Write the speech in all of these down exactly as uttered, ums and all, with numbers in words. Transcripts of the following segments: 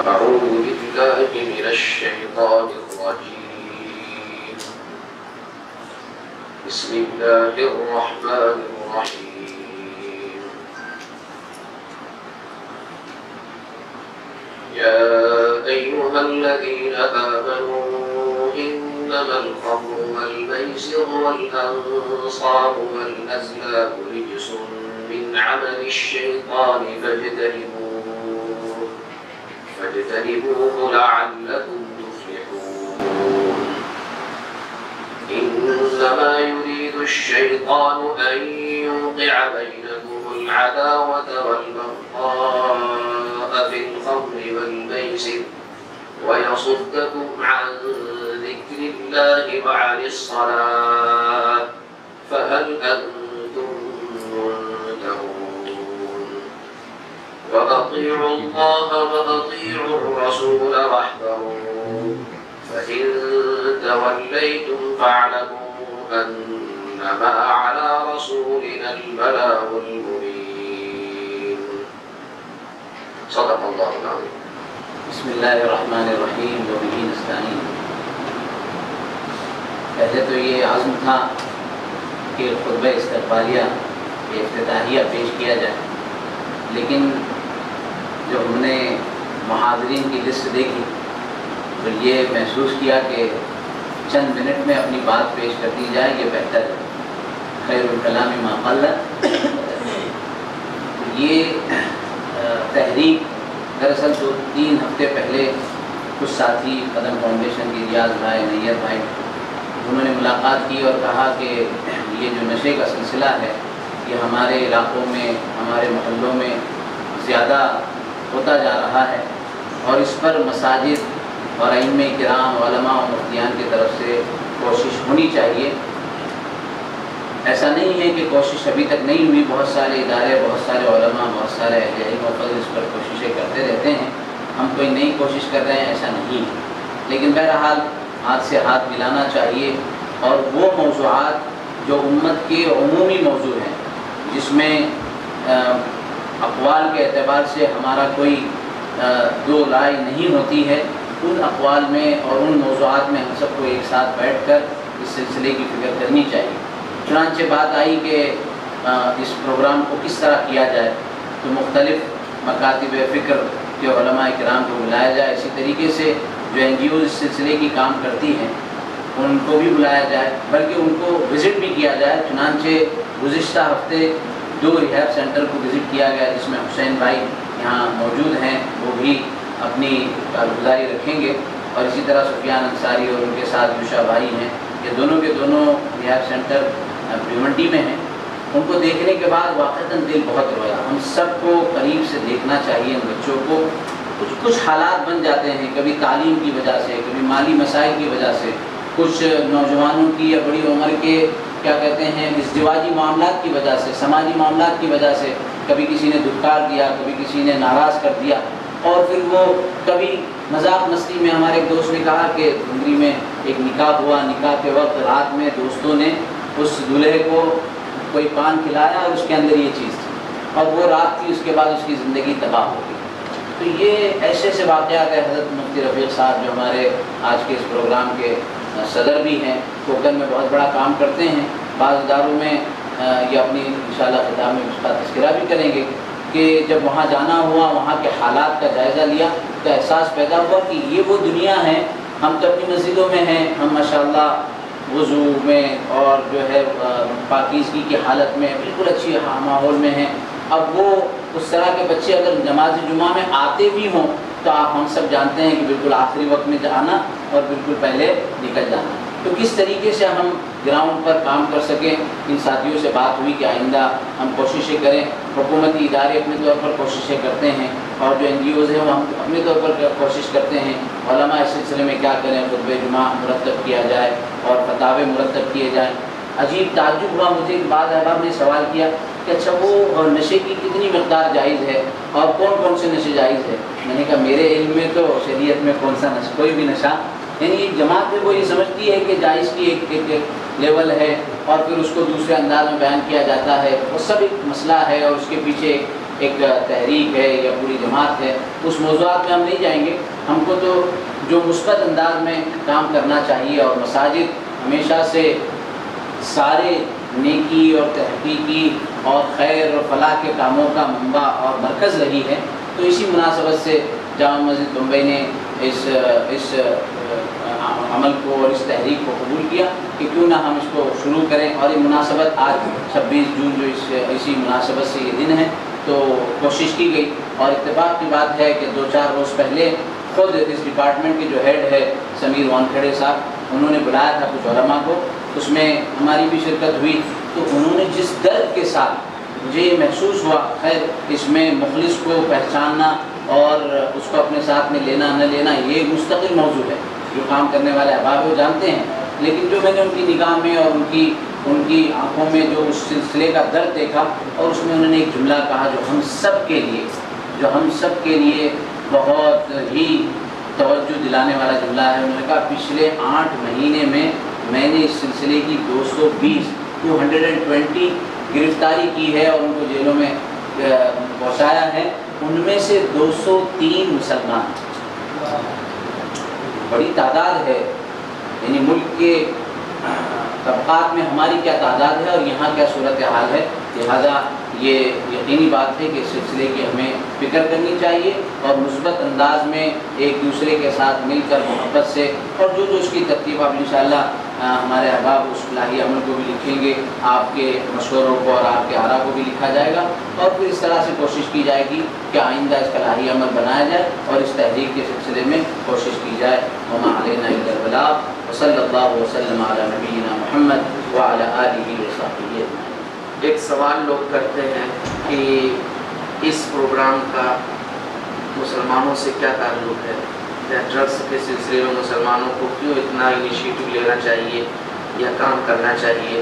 أعوذ بالله من الشيطان الرجيم. بسم الله الرحمن الرحيم. يا أيها الذين آمنوا إنما الخمر والميسر والأنصاب والأزلام رجس من عمل الشيطان فاجتنبوه فاجتنبوه لعلكم تفلحون. إنما يريد الشيطان أن يوقع بينكم العداوة والبغضاء في الخمر والميسر ويصدكم عن ذكر الله وعن الصلاة فهل أنتم منتهون. وأطيعوا الله وأطيعوا الرسول واحذروا فإن توليتم فاعلموا أنما على رسولنا البلاغ المبين. صدق الله العظيم. بسم اللہ الرحمن الرحیم وبہ نستعین. پہلے تو یہ عزم تھا کہ خطبہ استقبالیہ افتتاحیہ پیش کیا جائے، لیکن جو ہم نے محاضرین کی لسٹ دیکھی تو یہ محسوس کیا کہ چند منٹ میں اپنی بات پیش کر دی جائے، یہ بہتر ہے. خیر الکلام ما قل. یہ تحریک دراصل تو تین ہفتے پہلے کچھ ساتھی قدم فاؤنڈیشن کی ریاض بھائی، نیت بھائی، انہوں نے ملاقات کی اور کہا کہ یہ جو نشے کا سلسلہ ہے یہ ہمارے علاقوں میں، ہمارے محلوں میں زیادہ ہوتا جا رہا ہے اور اس پر مساجد اور ائمہ کرام، علماء و مفتیان کی طرف سے کوشش ہونی چاہیے. ایسا نہیں ہے کہ کوشش ابھی تک نہیں ہوئی، بہت سارے ادارے، بہت سارے علماء، بہت سارے اہل علم و فضل اس پر کوششیں کرتے رہتے ہیں. ہم کوئی نئی کوشش کر رہے ہیں ایسا نہیں ہے، لیکن بہرحال ہاتھ سے ہاتھ ملانا چاہیے اور وہ موضوعات جو امت کے عمومی موضوع ہیں، جس میں اقوال کے اعتبار سے ہمارا کوئی دو رائے نہیں ہوتی ہے، ان اقوال میں اور ان موضوعات میں ہم سب کو ایک ساتھ بیٹھ کر اس سلسلے کی فکر کرنی چاہیے. چنانچہ بات آئی کہ اس پروگرام کو کس طرح کیا جائے، تو مختلف مکاتب فکر کے علماء کرام کو بلایا جائے. اسی طریقے سے جو این جی اوز اس سلسلے کی کام کرتی ہیں ان کو بھی بلایا جائے، بلکہ ان کو وزٹ بھی کیا جائے. چنانچہ گزشتہ ہفتے دو ریہیب سینٹر کو وزٹ کیا گیا جس میں حسین بھائی یہاں موجود ہیں، وہ بھی اپنی کارگزاری رکھیں گے، اور اسی طرح سفیان انصاری اور ان کے ساتھ یوشا بھائی ہیں. یہ دونوں کے دونوں ریہیب سینٹر بھیونڈی میں ہیں. ان کو دیکھنے کے بعد واقعتاً دل بہت رویا. ہم سب کو قریب سے دیکھنا چاہیے ان بچوں کو. کچھ کچھ حالات بن جاتے ہیں، کبھی تعلیم کی وجہ سے، کبھی مالی مسائل کی وجہ سے، کچھ نوجوانوں کی یا بڑی عمر کے کیا کہتے ہیں ازدواجی معاملات کی وجہ سے، سماجی معاملات کی وجہ سے کبھی کسی نے دھتکار دیا، کبھی کسی نے ناراض کر دیا، اور پھر وہ کبھی مذاق مستی میں. ہمارے ایک دوست نے کہا کہ دھندری میں ایک نکاح ہوا، نکاح کے وقت رات میں دوستوں نے اس دولہے کو کوئی پان کھلایا اور اس کے اندر یہ چیز تھی، اور وہ رات تھی، اس کے بعد اس کی زندگی تباہ ہو گئی. تو یہ ایسے ایسے واقعات ہیں. حضرت مفتی رفیق صاحب جو ہمارے آج کے اس پروگرام کے صدر بھی ہیں، کوکن میں بہت بڑا کام کرتے ہیں. بعض اداروں میں یہ اپنی انشاءاللہ خطاب میں اس کا تذکرہ بھی کریں گے کہ جب وہاں جانا ہوا، وہاں کے حالات کا جائزہ لیا تو احساس پیدا ہوا کہ یہ وہ دنیا ہے. ہم تو اپنی مسجدوں میں ہیں، ہم ماشاءاللہ وضو میں اور جو ہے پاکیزگی کی حالت میں بالکل اچھی ماحول میں ہیں. اب وہ اس طرح کے بچے اگر نماز جمعہ میں آتے بھی ہوں تو آپ ہم سب جانتے ہیں کہ بالکل آخری وقت میں جانا اور بالکل پہلے نکل جانا. تو کس طریقے سے ہم گراؤنڈ پر کام کر سکیں، ان ساتھیوں سے بات ہوئی کہ آئندہ ہم کوششیں کریں. حکومتی ادارے اپنے طور پر کوششیں کرتے ہیں اور جو این جی اوز ہیں وہ ہم اپنے طور پر کوشش کرتے ہیں. علماء اس سلسلے میں کیا کریں، خطبہ جمعہ مرتب کیا جائے اور فتاوے مرتب کیے جائیں. عجیب تعجب ہوا مجھے، بعض احباب نے سوال کیا کہ اچھا وہ نشے کی کتنی مقدار جائز ہے اور کون کون سے نشے جائز ہے. میں نے کہا میرے علم میں تو شریعت میں کون سا نشہ، کوئی بھی نشہ، یعنی ایک جماعت ہے وہ یہ سمجھتی ہے کہ جائز کی ایک ایک لیول ہے اور پھر اس کو دوسرے انداز میں بیان کیا جاتا ہے. وہ سب ایک مسئلہ ہے اور اس کے پیچھے ایک تحریک ہے یا پوری جماعت ہے، اس موضوعات میں ہم نہیں جائیں گے۔ ہم کو تو جو مثبت انداز میں کام کرنا چاہیے، اور مساجد ہمیشہ سے سارے نیکی اور تحقیقی اور خیر اور فلاح کے کاموں کا منبع اور مرکز رہی ہے، تو اسی مناسبت سے جامع مسجد بمبئی نے اس اس عمل کو اور اس تحریک کو قبول کیا کہ کیوں نہ ہم اس کو شروع کریں، اور یہ مناسبت آج چھبیس جون جو اس اسی مناسبت سے یہ دن ہے، تو کوشش کی گئی۔ اور اتفاق کی بات ہے کہ دو چار روز پہلے خود اس ڈپارٹمنٹ کے جو ہیڈ ہے سمیر وانکھڑے صاحب، انہوں نے بلایا تھا کچھ علماء کو، اس میں ہماری بھی شرکت ہوئی، تو انہوں نے جس درد کے ساتھ مجھے یہ محسوس ہوا، خیر اس میں مخلص کو پہچاننا اور اس کو اپنے ساتھ میں لینا نہ لینا یہ مستقل موضوع ہے، جو کام کرنے والے احباب وہ جانتے ہیں، لیکن جو میں نے ان کی نگاہ میں اور ان کی ان کی آنکھوں میں جو اس سلسلے کا درد دیکھا، اور اس میں انہوں نے ایک جملہ کہا جو ہم سب کے لیے جو ہم سب کے لیے بہت ہی توجہ دلانے والا جملہ ہے۔ انہوں نے کہا پچھلے آٹھ مہینے میں میں نے اس سلسلے کی دو سو بیس ٹو ہنڈریڈ اینڈ ٹوینٹی گرفتاری کی ہے اور ان کو جیلوں میں پہنچایا ہے، ان میں سے دو سو تین مسلمان، بڑی تعداد ہے۔ یعنی ملک کے طبقات میں ہماری کیا تعداد ہے اور یہاں کیا صورتحال ہے، لہذا یہ یقینی بات ہے کہ اس سلسلے کی ہمیں فکر کرنی چاہیے، اور مثبت انداز میں ایک دوسرے کے ساتھ مل کر محبت سے، اور جو جو اس کی ترتیب اب انشاءاللہ ہمارے احباب اس فلاحی عمل کو بھی لکھیں گے، آپ کے مشوروں کو اور آپ کے آراء کو بھی لکھا جائے گا، اور پھر اس طرح سے کوشش کی جائے گی کہ آئندہ اس فلاحی عمل بنایا جائے اور اس تحریک کے سلسلے میں کوشش کی جائے۔ وما علینا الا البلاغ، وصلی اللہ وسلم علی نبینا محمد وعلی آلہ وصحبہ اجمعین۔ ایک سوال لوگ کرتے ہیں کہ اس پروگرام کا مسلمانوں سے کیا تعلق ہے، یا ڈرگس کے سلسلے میں مسلمانوں کو کیوں اتنا انیشیٹو لینا چاہیے یا کام کرنا چاہیے۔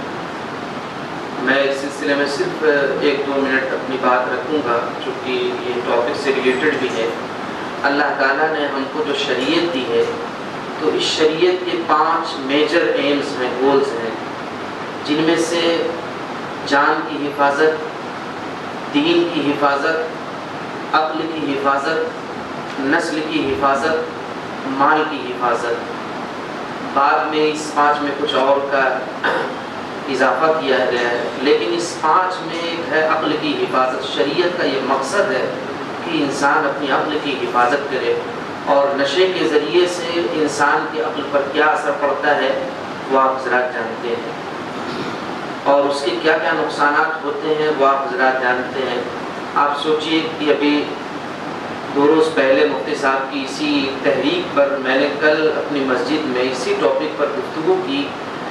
میں اس سلسلے میں صرف ایک دو منٹ اپنی بات رکھوں گا، چونکہ یہ ٹاپک سے ریلیٹڈ بھی ہے۔ اللہ تعالیٰ نے ہم کو جو شریعت دی ہے، تو اس شریعت کے پانچ میجر ایمز ہیں، گولز ہیں، جن میں سے جان کی حفاظت، دین کی حفاظت، عقل کی حفاظت، نسل کی حفاظت، مال کی حفاظت۔ بعد میں اس پانچ میں کچھ اور کا اضافہ کیا گیا ہے، لیکن اس پانچ میں ایک ہے عقل کی حفاظت۔ شریعت کا یہ مقصد ہے کہ انسان اپنی عقل کی حفاظت کرے، اور نشے کے ذریعے سے انسان کی عقل پر کیا اثر پڑتا ہے وہ آپ حضرات جانتے ہیں، اور اس کے کیا کیا نقصانات ہوتے ہیں وہ آپ حضرات جانتے ہیں۔ آپ سوچئے کہ ابھی دو روز پہلے مفتی صاحب کی اسی تحریک پر میں نے کل اپنی مسجد میں اسی ٹاپک پر گفتگو کی،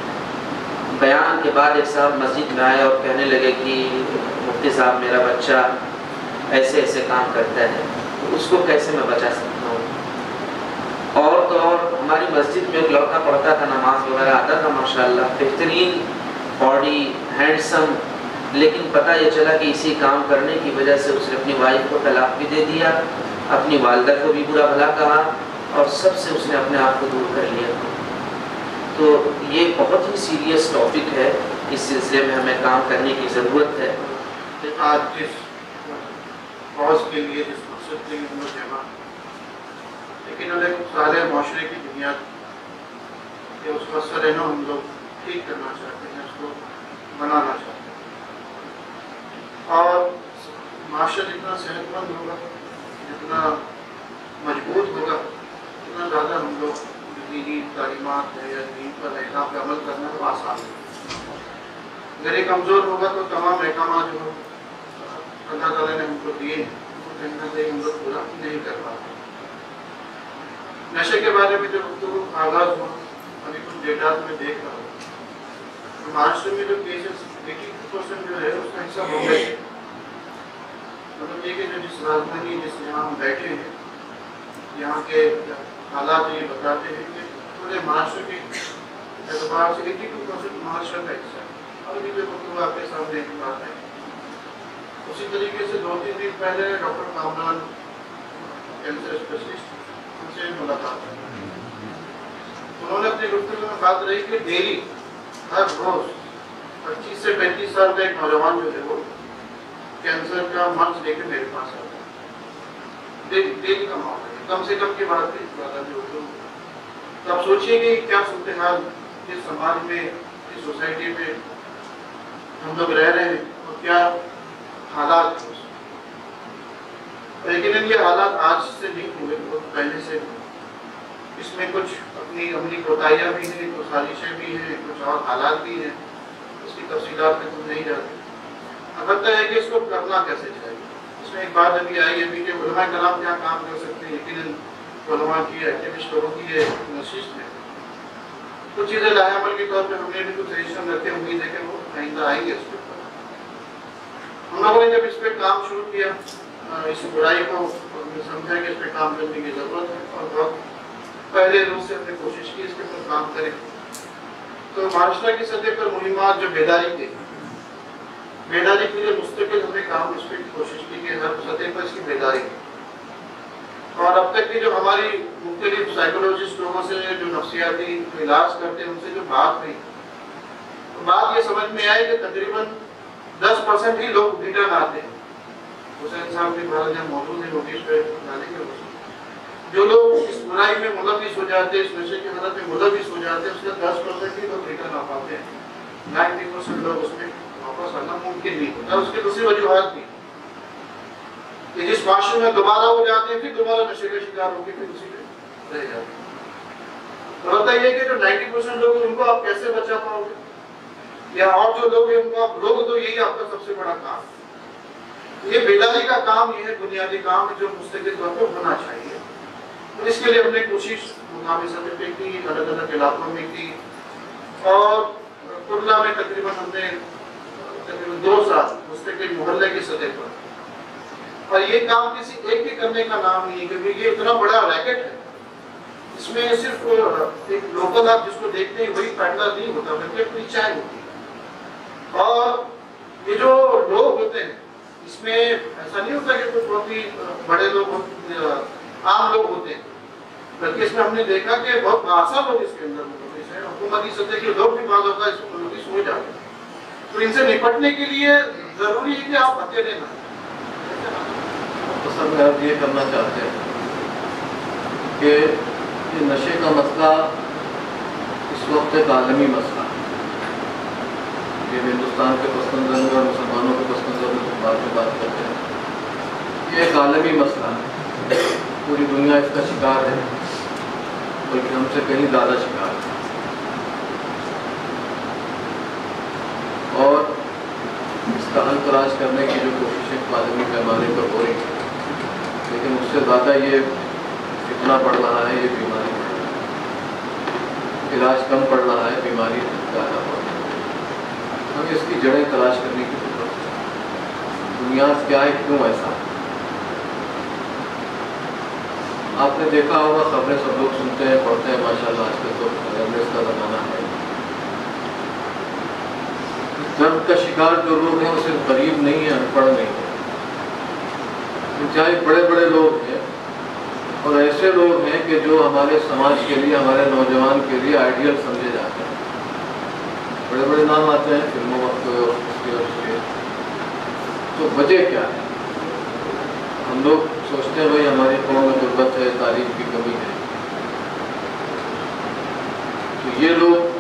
بیان کے بعد ایک صاحب مسجد میں آئے اور کہنے لگے کہ مفتی صاحب میرا بچہ ایسے ایسے کام کرتا ہے، تو اس کو کیسے میں بچا سکتا ہوں۔ اور تو اور ہماری مسجد میں ایک لڑکا پڑھتا تھا، نماز وغیرہ آتا تھا ماشاءاللہ، بہترین باڈی، ہینڈسم، لیکن پتہ یہ چلا کہ اسی کام کرنے کی وجہ سے اس نے اپنی وائف کو طلاق بھی دے دیا، اپنی والدہ کو بھی برا بھلا کہا، اور سب سے اس نے اپنے آپ کو دور کر لیا۔ تو یہ بہت ہی سیریس ٹاپک ہے، اس سلسلے میں ہمیں کام کرنے کی ضرورت ہے۔ آج جس کاز کے لیے، جس مقصد کے لیے ہم لوگ جمع، لیکن ایک سارے معاشرے کی بنیاد کہ اس کا سر نو ہم لوگ ٹھیک کرنا چاہتے ہیں، اس کو بنانا چاہتے ہیں، اور معاشرہ جتنا صحت مند ہوگا، جتنا مضبوط ہوگا، اتنا زیادہ ہم لوگ دینی تعلیمات ہے یا دین پر احکام پہ عمل کرنا تو آسان ہے۔ اگر یہ کمزور ہوگا تو تمام احکامات جو اللہ تعالیٰ نے ہم کو دیے ہیں وہ کہیں نہ کہیں ہم لوگ پورا نہیں کر پاتے۔ نشے کے بارے میں جو گفتگو آغاز ہوا، ابھی کچھ ڈیٹا میں دیکھ رہا ہوں، معاشرے میں جو کیسز ایٹی پرسینٹ جو ہے اس کا حصہ ہو گئے، مطلب یہ کہ جو جس راجدھانی جس یہاں ہم بیٹھے ہیں، یہاں کے حالات یہ بتاتے ہیں کہ پورے معاشرے کے اعتبار سے ایٹی ٹو پرسینٹ معاشرے کا حصہ ہے۔ اور بھی جو گفتگو آپ کے سامنے ایک بات ہے، اسی طریقے سے دو تین دن پہلے ڈاکٹر کامران کینسر اسپیشلسٹ ان سے ملاقات ہے، انہوں نے اپنی گفتگو میں بات رہی کہ ڈیلی ہر روز پچیس سے پینتیس سال کا ایک نوجوان جو ہے وہ कैंसर का मर्ज लेके मेरे पास आता है, डेली डेली का मामला है, कम से कम की बात है ज़्यादा भी होती है। तो आप सोचिए कि क्या सूरत हाल इस समाज में, इस सोसाइटी में हम लोग रह रहे हैं और क्या हालात हैं। लेकिन ये हालात आज से नहीं हुए, बहुत पहले से। इसमें कुछ अपनी अपनी कोताहियाँ भी हैं, कुछ साजिशें भी हैं, कुछ और हालात भी हैं, इसकी तफसीलात में तुम नहीं जाते। अलबत्ता है कि इसको करना कैसे चाहिए। इसमें एक बात अभी आई अभी कि उलमा कलाम क्या काम कर सकते हैं, यकीनन उलमा की, एक्टिविस्ट लोगों की ये नशिस्त है। कुछ चीज़ें लायामल के तौर पर हमने भी कुछ सजेशन रखे, उम्मीद है कि वो आइंदा आएंगे इस पर। हम लोगों ने जब इस पर काम शुरू किया, इस बुराई को समझा कि इस पर काम करने की ज़रूरत है और बहुत पहले रूप से हमने कोशिश की इसके ऊपर काम करें। तो महाराष्ट्र की सतह पर मुहिमात जो बेदारी के बेदारी के लिए मुस्तकिल हमने काम इस पर कोशिश की कि हर सतह पर इसकी बेदारी। और अब तक की जो हमारी मुख्तलिफ साइकोलॉजिस्ट लोगों से जो नफ्सियाती इलाज करते हैं उनसे जो बात हुई, तो बात ये समझ में आई कि तकरीबन दस परसेंट ही लोग रिटर्न आते हैं। हुसैन साहब भी भारत जब मौजूद है नोटिस पे डालेंगे, जो लोग इस बुराई में मुलविस हो जाते हैं, इस नशे की हालत में मुलविस हो जाते हैं, उसके दस परसेंट ही लोग रिटर्न आ पाते हैं। नाइन्टी परसेंट लोग उसमें वापस आना मुमकिन नहीं होता। उसकी दूसरी वजूहत भी कि जिस माशरे में दोबारा हो जाते हैं फिर दोबारा नशे का शिकार होकर फिर उसी में रह जाते हैं। तो बताइए कि जो नाइन्टी परसेंट लोग उनको आप कैसे बचा पाओगे, या और जो लोग हैं उनको आप रोक दो, यही आपका सबसे बड़ा काम। ये बेदारी का काम, ये है बुनियादी काम जो मुस्तकिल तौर पर होना चाहिए। तो इसके लिए हमने कोशिश मुकामी सतह पे की, अलग अलग इलाकों में की, और कुर्ला में तकरीबन हमने तकरीबन दो साल मुस्तकिल मोहल्ले की सतह पर। और ये काम किसी एक के करने का नाम नहीं है, क्योंकि ये इतना बड़ा रैकेट है, इसमें सिर्फ एक लोकल आप जिसको देखते हैं वही फायदा नहीं होता, बल्कि अपनी चाय होती है। और ये जो लोग होते हैं इसमें ऐसा नहीं होता कि कुछ बहुत ही बड़े लोग आम लोग होते हैं, बल्कि इसमें हमने देखा कि बहुत बासा लोग इसके अंदर होते हैं। हुकूमती सतह के लोग भी बात होता है इसमें लोग सोच जाते हैं। तो इनसे निपटने के लिए जरूरी है कि आप अकेले ना। तो सर मैं अब ये करना चाहते हैं कि ये नशे का मसला इस वक्त एक आलमी मसला है। ये हिंदुस्तान के पस मंज़र में और मुसलमानों के पस मंज़र में तो बाद में बात करते हैं। ये एक आलमी मसला है, पूरी दुनिया इसका शिकार है, बल्कि हमसे कहीं ज़्यादा शिकार है। और इसका हल तलाश करने की जो कोशिशें आलमी पैमाने पर हो रही हैं, लेकिन उससे ज़्यादा ये इतना बढ़ रहा है, ये बीमारी बढ़ रही है, इलाज कम पड़ रहा है, बीमारी ज़्यादा बढ़ रही है। हमें इसकी जड़ें तलाश करने की जरूरत है। दुनिया क्या है, क्यों ऐसा है? आपने देखा होगा, खबरें सब लोग सुनते हैं, पढ़ते हैं, माशाल्लाह आजकल तो अवेयरनेस का ज़माना है। दर्द का शिकार जो लोग हैं वो सिर्फ गरीब नहीं है, अनपढ़ नहीं है, चाहे बड़े बड़े लोग हैं और ऐसे लोग हैं कि जो हमारे समाज के लिए, हमारे नौजवान के लिए आइडियल समझे जाते हैं। बड़े बड़े नाम आते हैं फिल्मों वक्त और उसके और उसके। तो वजह क्या है? हम लोग सोचते हैं भाई हमारी कौम में गुर्बत है, तारीफ की कमी है। तो ये लोग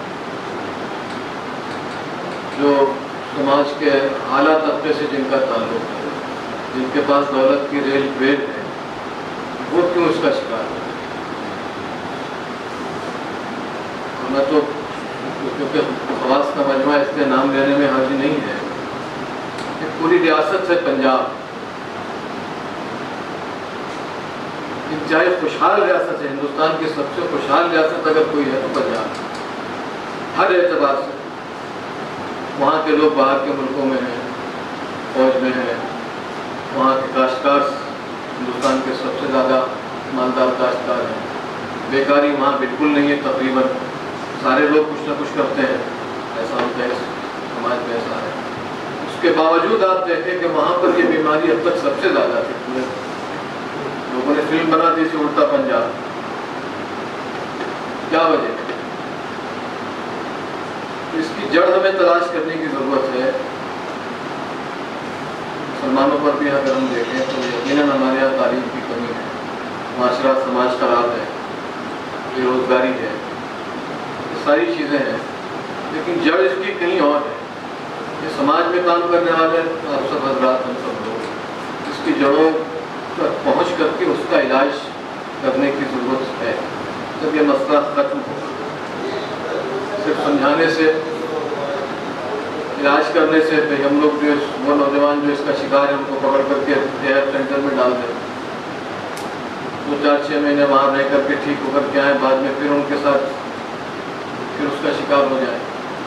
जो समाज के आला तबके से जिनका ताल्लुक है, जिनके पास दौलत की रेल वेल है, वो क्यों इसका शिकार है? मैं तो क्योंकि खवास का मजमा इसके नाम लेने में हाजिर नहीं है, कि पूरी रियासत से पंजाब, चाहे खुशहाल रियासत है, हिंदुस्तान की सबसे खुशहाल रियासत अगर कोई है तो पंजाब, हर एतबार से। वहाँ के लोग बाहर के मुल्कों में हैं, फौज में हैं, वहाँ के काश्तकार हिंदुस्तान के सबसे ज़्यादा मालदार काश्तकार हैं, बेकारी वहाँ बिल्कुल नहीं है, तकरीबन सारे लोग कुछ ना कुछ करते हैं, ऐसा होता है समाज में, ऐसा है। उसके बावजूद आप देखें कि वहाँ पर ये बीमारी अब तक सबसे ज़्यादा थी। पूरे लोगों ने फिल्म बना दी थी उड़ता पंजाब। क्या वजह? इसकी जड़ हमें तलाश करने की ज़रूरत है। पैमानों पर भी अगर हम देखें तो यकीनन हमारे यहाँ तालीम की कमी है, माशरा समाज खराब है, बेरोज़गारी है, ये सारी चीज़ें हैं। लेकिन जड़ इसकी कहीं और है। ये समाज में काम करने वाले आप सब हजरात, हम सब लोग इसकी जड़ों तक पहुँच करके उसका इलाज करने की ज़रूरत है। जब ये मसला ख़त्म हो, सिर्फ समझाने से, इलाज करने से तो हम लोग जो वो नौजवान जो इसका शिकार है उनको पकड़ करके रिहैब सेंटर में डाल दें, दो चार छः महीने वहाँ रह करके ठीक होकर के आए, बाद में फिर उनके साथ फिर उसका शिकार हो जाए।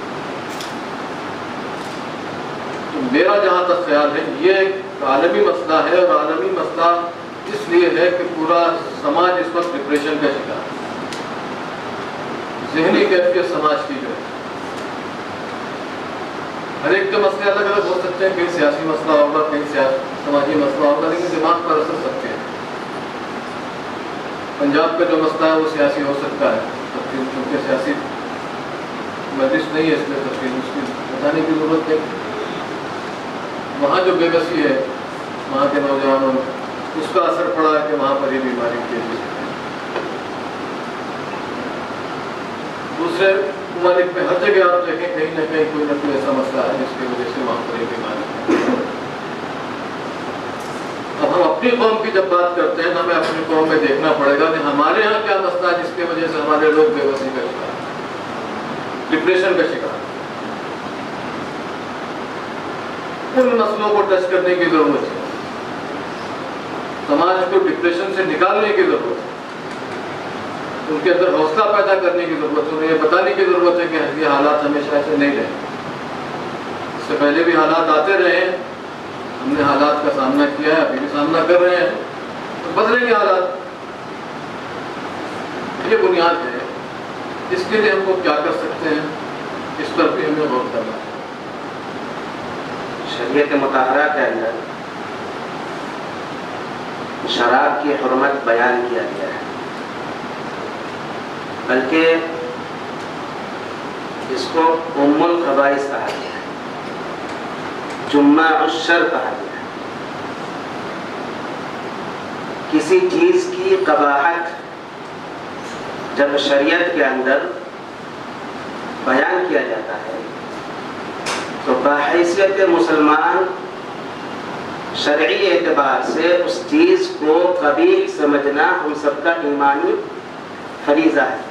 तो मेरा जहाँ तक ख्याल है ये एक आलमी मसला है, और आलमी मसला इसलिए है कि पूरा समाज इस वक्त डिप्रेशन का शिकार है। ज़हनी कैफियत समाज की जो है, हर एक के मसले अलग अलग हो सकते हैं, कहीं सियासी मसला होगा, कहीं समाजी मसला होगा, लेकिन दिमाग पर असर सबके हैं। पंजाब का जो मसला है वो सियासी हो सकता है, तफसील चूँकि सियासी मजलिस नहीं है इसलिए तफसील उसकी बताने की ज़रूरत है। वहाँ जो बेबसी है वहाँ के नौजवानों में, उसका असर पड़ा है कि वहाँ पर ये बीमारी की है। दूसरे ममालिक में हर जगह आप देखें कहीं ना कहीं कोई ना कोई ऐसा मसला है जिसकी वजह से वहाँ पर ये बीमारी है। अब हम अपनी कौम की जब बात करते हैं तो हमें अपनी कौम में देखना पड़ेगा कि हमारे यहाँ क्या मसला है जिसकी वजह से हमारे लोग बेबसी का शिकार, डिप्रेशन का शिकार। उन मसलों को टच करने की जरूरत है, समाज को डिप्रेशन से निकालने की जरूरत है, उनके अंदर हौसला पैदा करने की जरूरत है, उन्हें ये बताने की जरूरत है कि ये हालात हमेशा ऐसे नहीं रहे। इससे पहले भी हालात आते रहे, हमने हालात का सामना किया है, अभी भी सामना कर रहे हैं, तो बदलेंगे हालात। ये बुनियाद है। इसके लिए हमको क्या कर सकते हैं, इस पर भी हमें गौर करना है। शरीयत मुताहरा के अंदर शराब की हुर्मत बयान किया गया है, बल्कि इसको उम्मुल खबाइस कहा गया है, जुम्मा उश्शर कहा गया है। किसी चीज की कबाहत जब शरीयत के अंदर बयान किया जाता है तो बहैसियत मुसलमान शरई एतबार से उस चीज को कबीह समझना हम सबका ईमानी फरीज़ा है।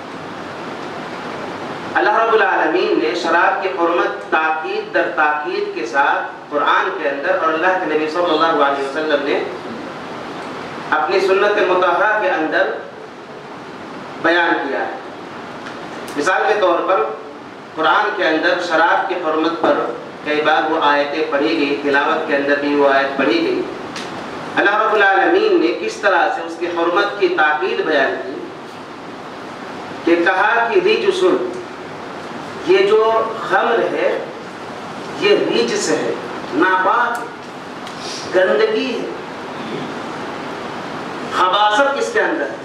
अल्लाह रब्बुल आलमीन ने शराब की हुर्मत ताकीद दर ताकीद के साथ कुरान के अंदर और अल्लाह के नबी सल्लल्लाहु अलैहि वसल्लम ने अपनी सुन्नत मुताहरा के अंदर बयान किया है। मिसाल के तौर पर कुरान के अंदर शराब की हुर्मत पर कई बार वो आयतें पढ़ी गई, तिलावत के अंदर भी वो आयत पढ़ी गई। अल्लाह रब्बुल आलमीन ने किस तरह से उसकी हुर्मत की ताकीद बयान की कि कहा कि रिजसुन, ये जो खम्र है ये रिजस है, नापाक, गंदगी है, खबासत किसके अंदर है।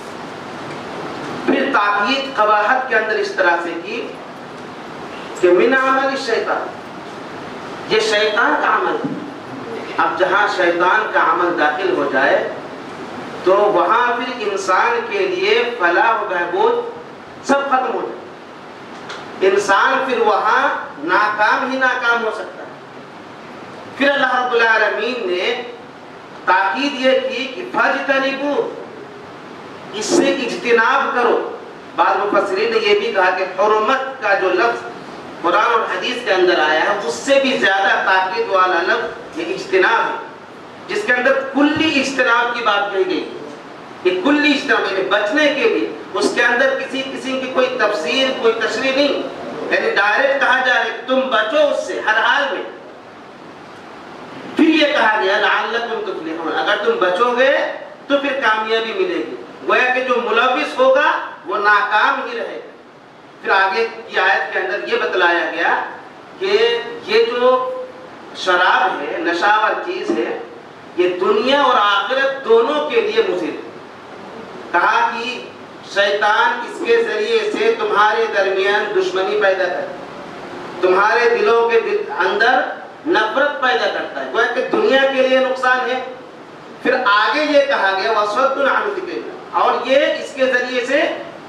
फिर ताकीद कबाहत के अंदर इस तरह से की कि मिन अमल शैतान, ये शैतान का अमल है। अब जहाँ शैतान का अमल दाखिल हो जाए तो वहाँ फिर इंसान के लिए फलाह व बहबूद सब खत्म हो जाए। इंसान फिर वहाँ नाकाम ही नाकाम हो सकता है। फिर अल्लाह रब्बुल आलमीन ने ताकीद ये की कि फज्तनिबू, इससे इज्तिनाब करो। बाद मुफस्सिरीन ने ये भी कहा कि हुर्मत का जो लफ्ज़ कुरान और हदीस के अंदर आया है उससे भी ज्यादा ताकीद वाला लफ्ज़ ये इज्तिनाब है, जिसके अंदर कुल्ली इज्तिनाब की बात कही गई। ये कुल्ली इज्तिनाब यानी बचने के लिए, उसके अंदर किसी किसी की कोई तफसीर कोई तशरीह नहीं, यानी डायरेक्ट कहा जा रहा है तुम बचो उससे हर हाल में। फिर ये कहा गया लअल्लकुम तुफ्लिहून, अगर तुम बचोगे तो फिर कामयाबी मिलेगी। गोया कि जो मुलविस होगा वो नाकाम ही रहेगा। फिर आगे की आयत के अंदर ये बतलाया गया कि ये जो शराब है, नशावर चीज है, ये दुनिया और आखिरत दोनों के लिए मुफीद है। कहा कि शैतान इसके जरिए से तुम्हारे दरमियान दुश्मनी पैदा करे, तुम्हारे दिलों के दिल अंदर نفرت پیدا کرتا ہے، گویا کہ دنیا کے لیے نقصان ہے۔ پھر آگے یہ کہا گیا وَصَدٌّ عَنْ ذِكْرِ اللَّهِ، اور یہ اس کے ذریعے سے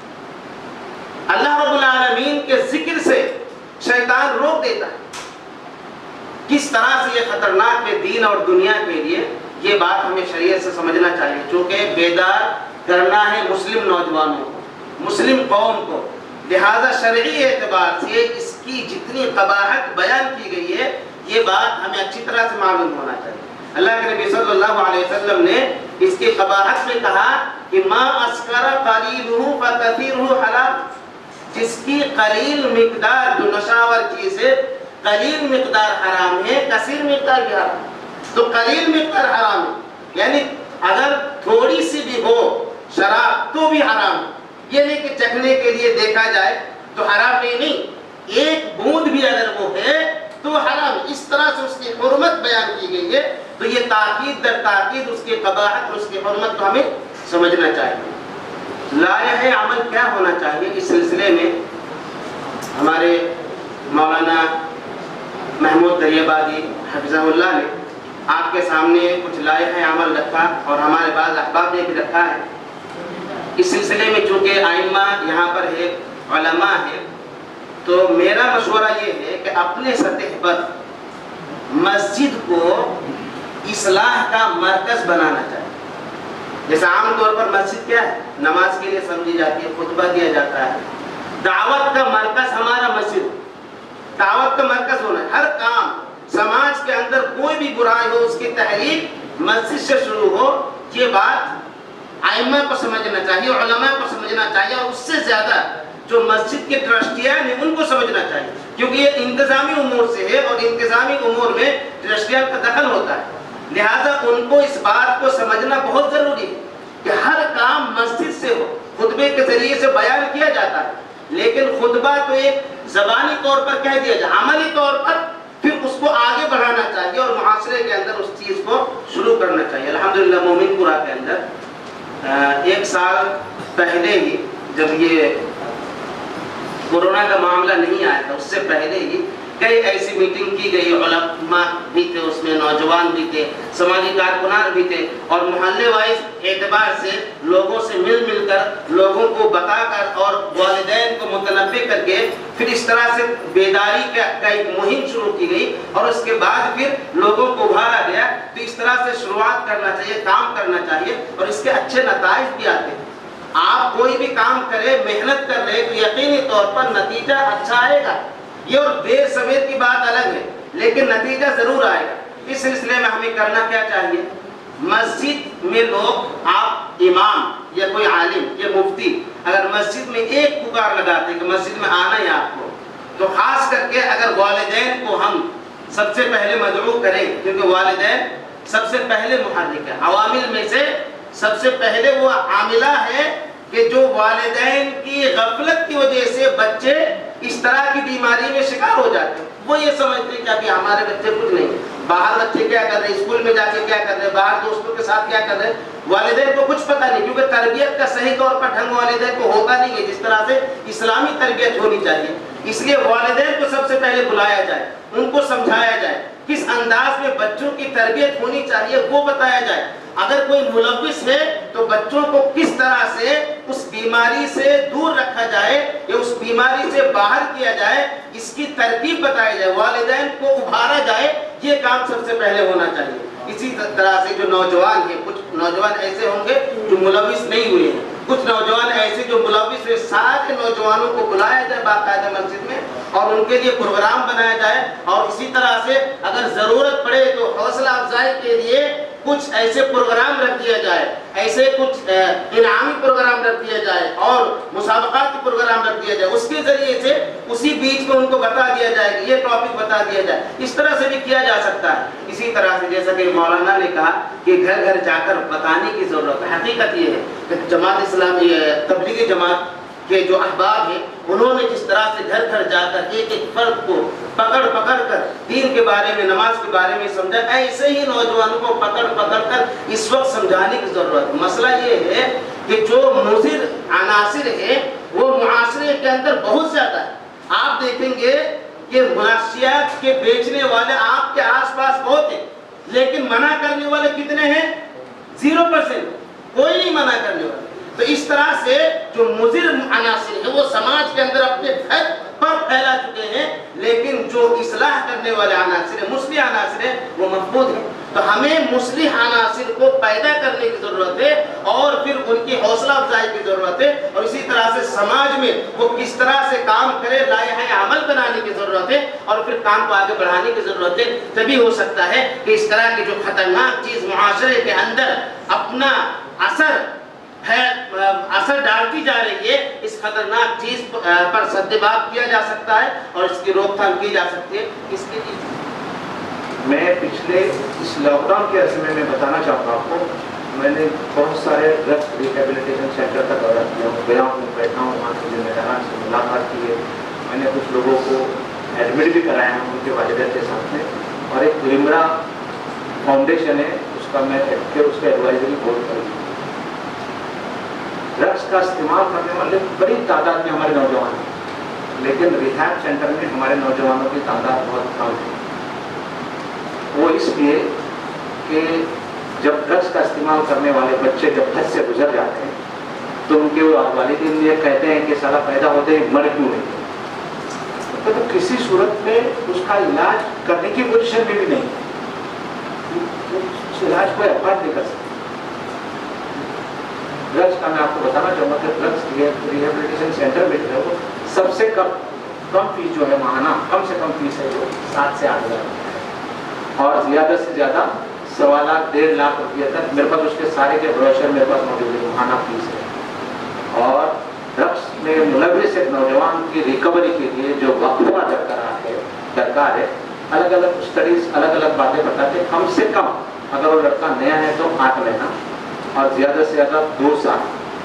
اللہ رب العالمین کے ذکر سے شیطان روک دیتا ہے۔ کس طرح سے یہ خطرناک ہے دین اور دنیا کے لیے، یہ بات ہمیں شریعت سے سمجھنا چاہیے، چونکہ بیدار کرنا ہے مسلم نوجوانوں کو، مسلم قوم کو، لہذا شرعی اعتبار سے اس کی جتنی قباحت بیان کی گئی ہے یہ بات ہمیں اچھی طرح سے معلوم ہونا چاہیے۔ اللہ کے نبی صلی اللہ علیہ وسلم نے اس کی قباحت میں کہا کہ ما اسکر قلیلہ فکثیرہ حرام، جس کی قلیل مقدار جو نشاور چیز ہے قلیل مقدار حرام ہے، کثیر مقدار بھی حرام ہے۔ تو قلیل مقدار حرام ہے، یعنی اگر تھوڑی سی بھی ہو شراب تو بھی حرام ہے، یہ نہیں کہ چکھنے کے لیے دیکھا جائے تو حرام نہیں، نہیں، ایک بوند بھی اگر وہ ہے تو حرام ہے۔ اس طرح سے اس کی حرمت بیان کی گئی ہے، تو یہ تاکید در تاکید اس کی قباحت اور اس کی حرمت کو ہمیں سمجھنا چاہیے۔ لائحہ عمل کیا ہونا چاہیے اس سلسلے میں؟ ہمارے مولانا محمود دریابادی حفظہ اللہ نے آپ کے سامنے کچھ لائحہ عمل رکھا اور ہمارے بعض احباب نے بھی رکھا ہے۔ اس سلسلے میں چونکہ ائمہ یہاں پر ہے، علماء ہے، تو میرا مشورہ یہ ہے کہ اپنے سطح پر مسجد کو اصلاح کا مرکز بنانا چاہیے۔ جیسے عام طور پر مسجد کیا ہے؟ نماز کے لیے سمجھی جاتی ہے، خطبہ دیا جاتا ہے۔ دعوت کا مرکز ہمارا مسجد، دعوت کا مرکز ہونا ہے۔ ہر کام سماج کے اندر کوئی بھی برائی ہو اس کی تحریک مسجد سے شروع ہو، یہ بات ائمہ کو سمجھنا چاہیے، علماء کو سمجھنا چاہیے، اور اس سے زیادہ جو مسجد کے ٹرسٹیان ہیں ان کو سمجھنا چاہیے، کیونکہ یہ انتظامی امور سے ہے اور انتظامی امور میں ٹرسٹیان کا دخل ہوتا ہے۔ لہذا ان کو اس بات کو سمجھنا بہت ضروری ہے کہ ہر کام مسجد سے ہو، خطبے کے ذریعے سے بیان کیا جاتا ہے، لیکن خطبہ تو ایک زبانی طور پر کہہ دیا جائے، عملی طور پر پھر اس کو آگے بڑھانا چاہیے اور معاشرے کے اندر اس چیز کو شروع کرنا چاہیے۔ الحمدللہ مومن پورہ کے اندر ایک سال پہلے ہی جب یہ کورونا کا معاملہ نہیں آیا تھا، اس سے پہلے ہی کئی ایسی میٹنگ کی گئی، علماء بھی تھے اس میں، نوجوان بھی تھے، سماجی کارکنان بھی تھے، اور محلے وائز اعتبار سے لوگوں سے مل مل کر لوگوں کو بتا کر اور والدین کو متنبع کر کے پھر اس طرح سے بیداری کا ایک مہم شروع کی گئی، اور اس کے بعد پھر لوگوں کو ابھارا گیا۔ تو اس طرح سے شروعات کرنا چاہیے، کام کرنا چاہیے، اور اس کے اچھے نتائج بھی آتے ہیں۔ آپ کوئی بھی کام کرے، محنت کر رہے تو یقینی طور پر نتیجہ اچھا آئے گا، یہ اور دیر سویر کی بات الگ ہے، لیکن نتیجہ ضرور آئے گا۔ اس سلسلے میں ہمیں کرنا کیا چاہیے؟ مسجد میں لوگ، آپ امام یا کوئی عالم یا مفتی اگر مسجد میں ایک پکار لگاتے ہیں کہ مسجد میں آنا ہے آپ کو، تو خاص کر کے اگر والدین کو ہم سب سے پہلے مدعو کریں، کیونکہ والدین سب سے پہلے محرک ہے، عوامل میں سے سب سے پہلے وہ عاملہ ہے کہ جو والدین کی غفلت کی وجہ سے بچے اس طرح کی بیماری میں شکار ہو جاتے ہیں۔ وہ یہ سمجھتے ہیں کہ ابھی ہمارے بچے کچھ نہیں، باہر بچے کیا کر رہے ہیں، اسکول میں جا کے کیا کر رہے ہیں، باہر دوستوں کے ساتھ کیا کر رہے ہیں، والدین کو کچھ پتہ نہیں، کیونکہ تربیت کا صحیح طور پر ڈھنگ والدین کو ہوتا نہیں ہے جس طرح سے اسلامی تربیت ہونی چاہیے۔ اس لیے والدین کو سب سے پہلے بلایا جائے، ان کو سمجھایا جائے، کس انداز میں بچوں کی تربیت ہونی چاہیے وہ بتایا جائے۔ اگر کوئی ملوث ہے تو بچوں کو کس طرح سے اس بیماری سے دور رکھا جائے یا اس بیماری سے باہر کیا جائے، اس کی ترتیب بتائی جائے، والدین کو ابھارا جائے، یہ کام سب سے پہلے ہونا چاہیے۔ اسی طرح سے جو نوجوان ہیں، کچھ نوجوان ایسے ہوں گے جو ملوث نہیں ہوئے ہیں، کچھ نوجوان ایسے جو ملوث ہوئے، سارے نوجوانوں کو بلایا جائے باقاعدہ مسجد میں اور ان کے لیے پروگرام بنایا جائے، اور اسی طرح سے اگر ضرورت پڑے تو حوصلہ افزائی کے لیے کچھ ایسے پروگرام رکھ دیا جائے، ایسے کچھ انعامی پروگرام رکھ دیا جائے اور مسابقاتی پروگرام رکھ دیا جائے، اس کے ذریعے سے اسی بیچ میں ان کو بتا دیا جائے کہ یہ ٹاپک بتا دیا جائے۔ اس طرح سے بھی کیا جا سکتا ہے۔ اسی طرح سے جیسا کہ مولانا نے کہا کہ گھر گھر جا کر بتانے کی ضرورت ہے۔ حقیقت یہ ہے کہ جماعت اسلامی تبلیغی جماعت کے جو احباب ہیں انہوں نے جس طرح سے گھر گھر جا کر ایک ایک فرد کو پکڑ پکڑ کر دین کے بارے میں، نماز کے بارے میں سمجھا، ایسے ہی نوجوانوں کو پکڑ پکڑ کر اس وقت سمجھانے کی ضرورت ہے۔ مسئلہ یہ ہے کہ جو مضر عناصر ہیں وہ معاشرے کے اندر بہت زیادہ ہے۔ آپ دیکھیں گے کہ منشیات کے بیچنے والے آپ کے آس پاس بہت ہیں، لیکن منع کرنے والے کتنے ہیں؟ زیرو پرسینٹ، کوئی نہیں منع کرنے والے۔ تو اس طرح سے جو مضر عناصر ہیں وہ سماج کے اندر اپنے گھر پر پھیلا چکے ہیں، لیکن جو اصلاح کرنے والے عناصر ہیں، مصلح عناصر ہیں، وہ محفوظ ہیں۔ تو ہمیں مصلح عناصر کو پیدا کرنے کی ضرورت ہے اور پھر ان کی حوصلہ افزائی کی ضرورت ہے، اور اسی طرح سے سماج میں وہ کس طرح سے کام کرے لائحہ عمل بنانے کی ضرورت ہے، اور پھر کام کو آگے بڑھانے کی ضرورت ہے۔ تبھی ہو سکتا ہے کہ اس طرح کی جو خطرناک چیز معاشرے کے اندر اپنا اثر ہے اثر ڈالتی جا رہی ہے، اس خطرناک چیز پر سدباب کیا جا سکتا ہے اور اس کی روک تھام کی جا سکتی ہے۔ اس کے لیے میں پچھلے اس لاک ڈاؤن کے عرصے میں میں بتانا چاہوں گا آپ کو، میں نے بہت سارے ڈرگس ریہیبلیٹیشن سینٹر کا دورہ کیا ہوں، گیا ہوں، بیٹھا ہوں، وہاں کے ذمہ داران سے ملاقات کی ہے، میں نے کچھ لوگوں کو ایڈمٹ بھی کرایا ہے ان کے والدین کے ساتھ میں، اور ایک لمرا فاؤنڈیشن ہے اس کا میں اس کا ایڈوائزری بورڈ کر دوں۔ ڈرگس کا استعمال کرنے والے بڑی تعداد میں ہمارے نوجوان ہیں، لیکن ریہیب سینٹر میں ہمارے نوجوانوں کی تعداد بہت کم ہے۔ وہ اس لیے کہ جب ڈرگس کا استعمال کرنے والے بچے جب حد سے گزر جاتے ہیں تو ان کے والدین یہ کہتے ہیں کہ سالہ پیدا ہوتے ہیں مر کیوں نہیں، تو کسی صورت میں اس کا علاج کرنے کی پوزیشن میں بھی نہیں، اس علاج کو افورڈ نہیں کر سکتے۔ ڈرگس کا میں آپ کو بتانا چاہوں گا کہ ڈرگس ریہیبلیٹیشن سینٹر میں جو ہے وہ سب سے کم کم فیس جو ہے ماہانہ کم سے کم فیس ہے جو سات سے آٹھ ہزار، اور زیادہ سے زیادہ سوا لاکھ ڈیڑھ لاکھ روپیے تک میرے پاس اس کے سارے کے بروشر میرے پاس موجود ہے، ماہانہ فیس ہے۔ اور ڈرگس میں ملوث ایک نوجوان کی ریکوری کے لیے جو وقفہ درکار ہے درکار ہے الگ الگ اسٹڈیز الگ الگ باتیں بتاتے ہیں، کم سے کم اگر وہ لڑکا نیا ہے تو آٹھ مہینہ اور زیادہ سے زیادہ دو سال،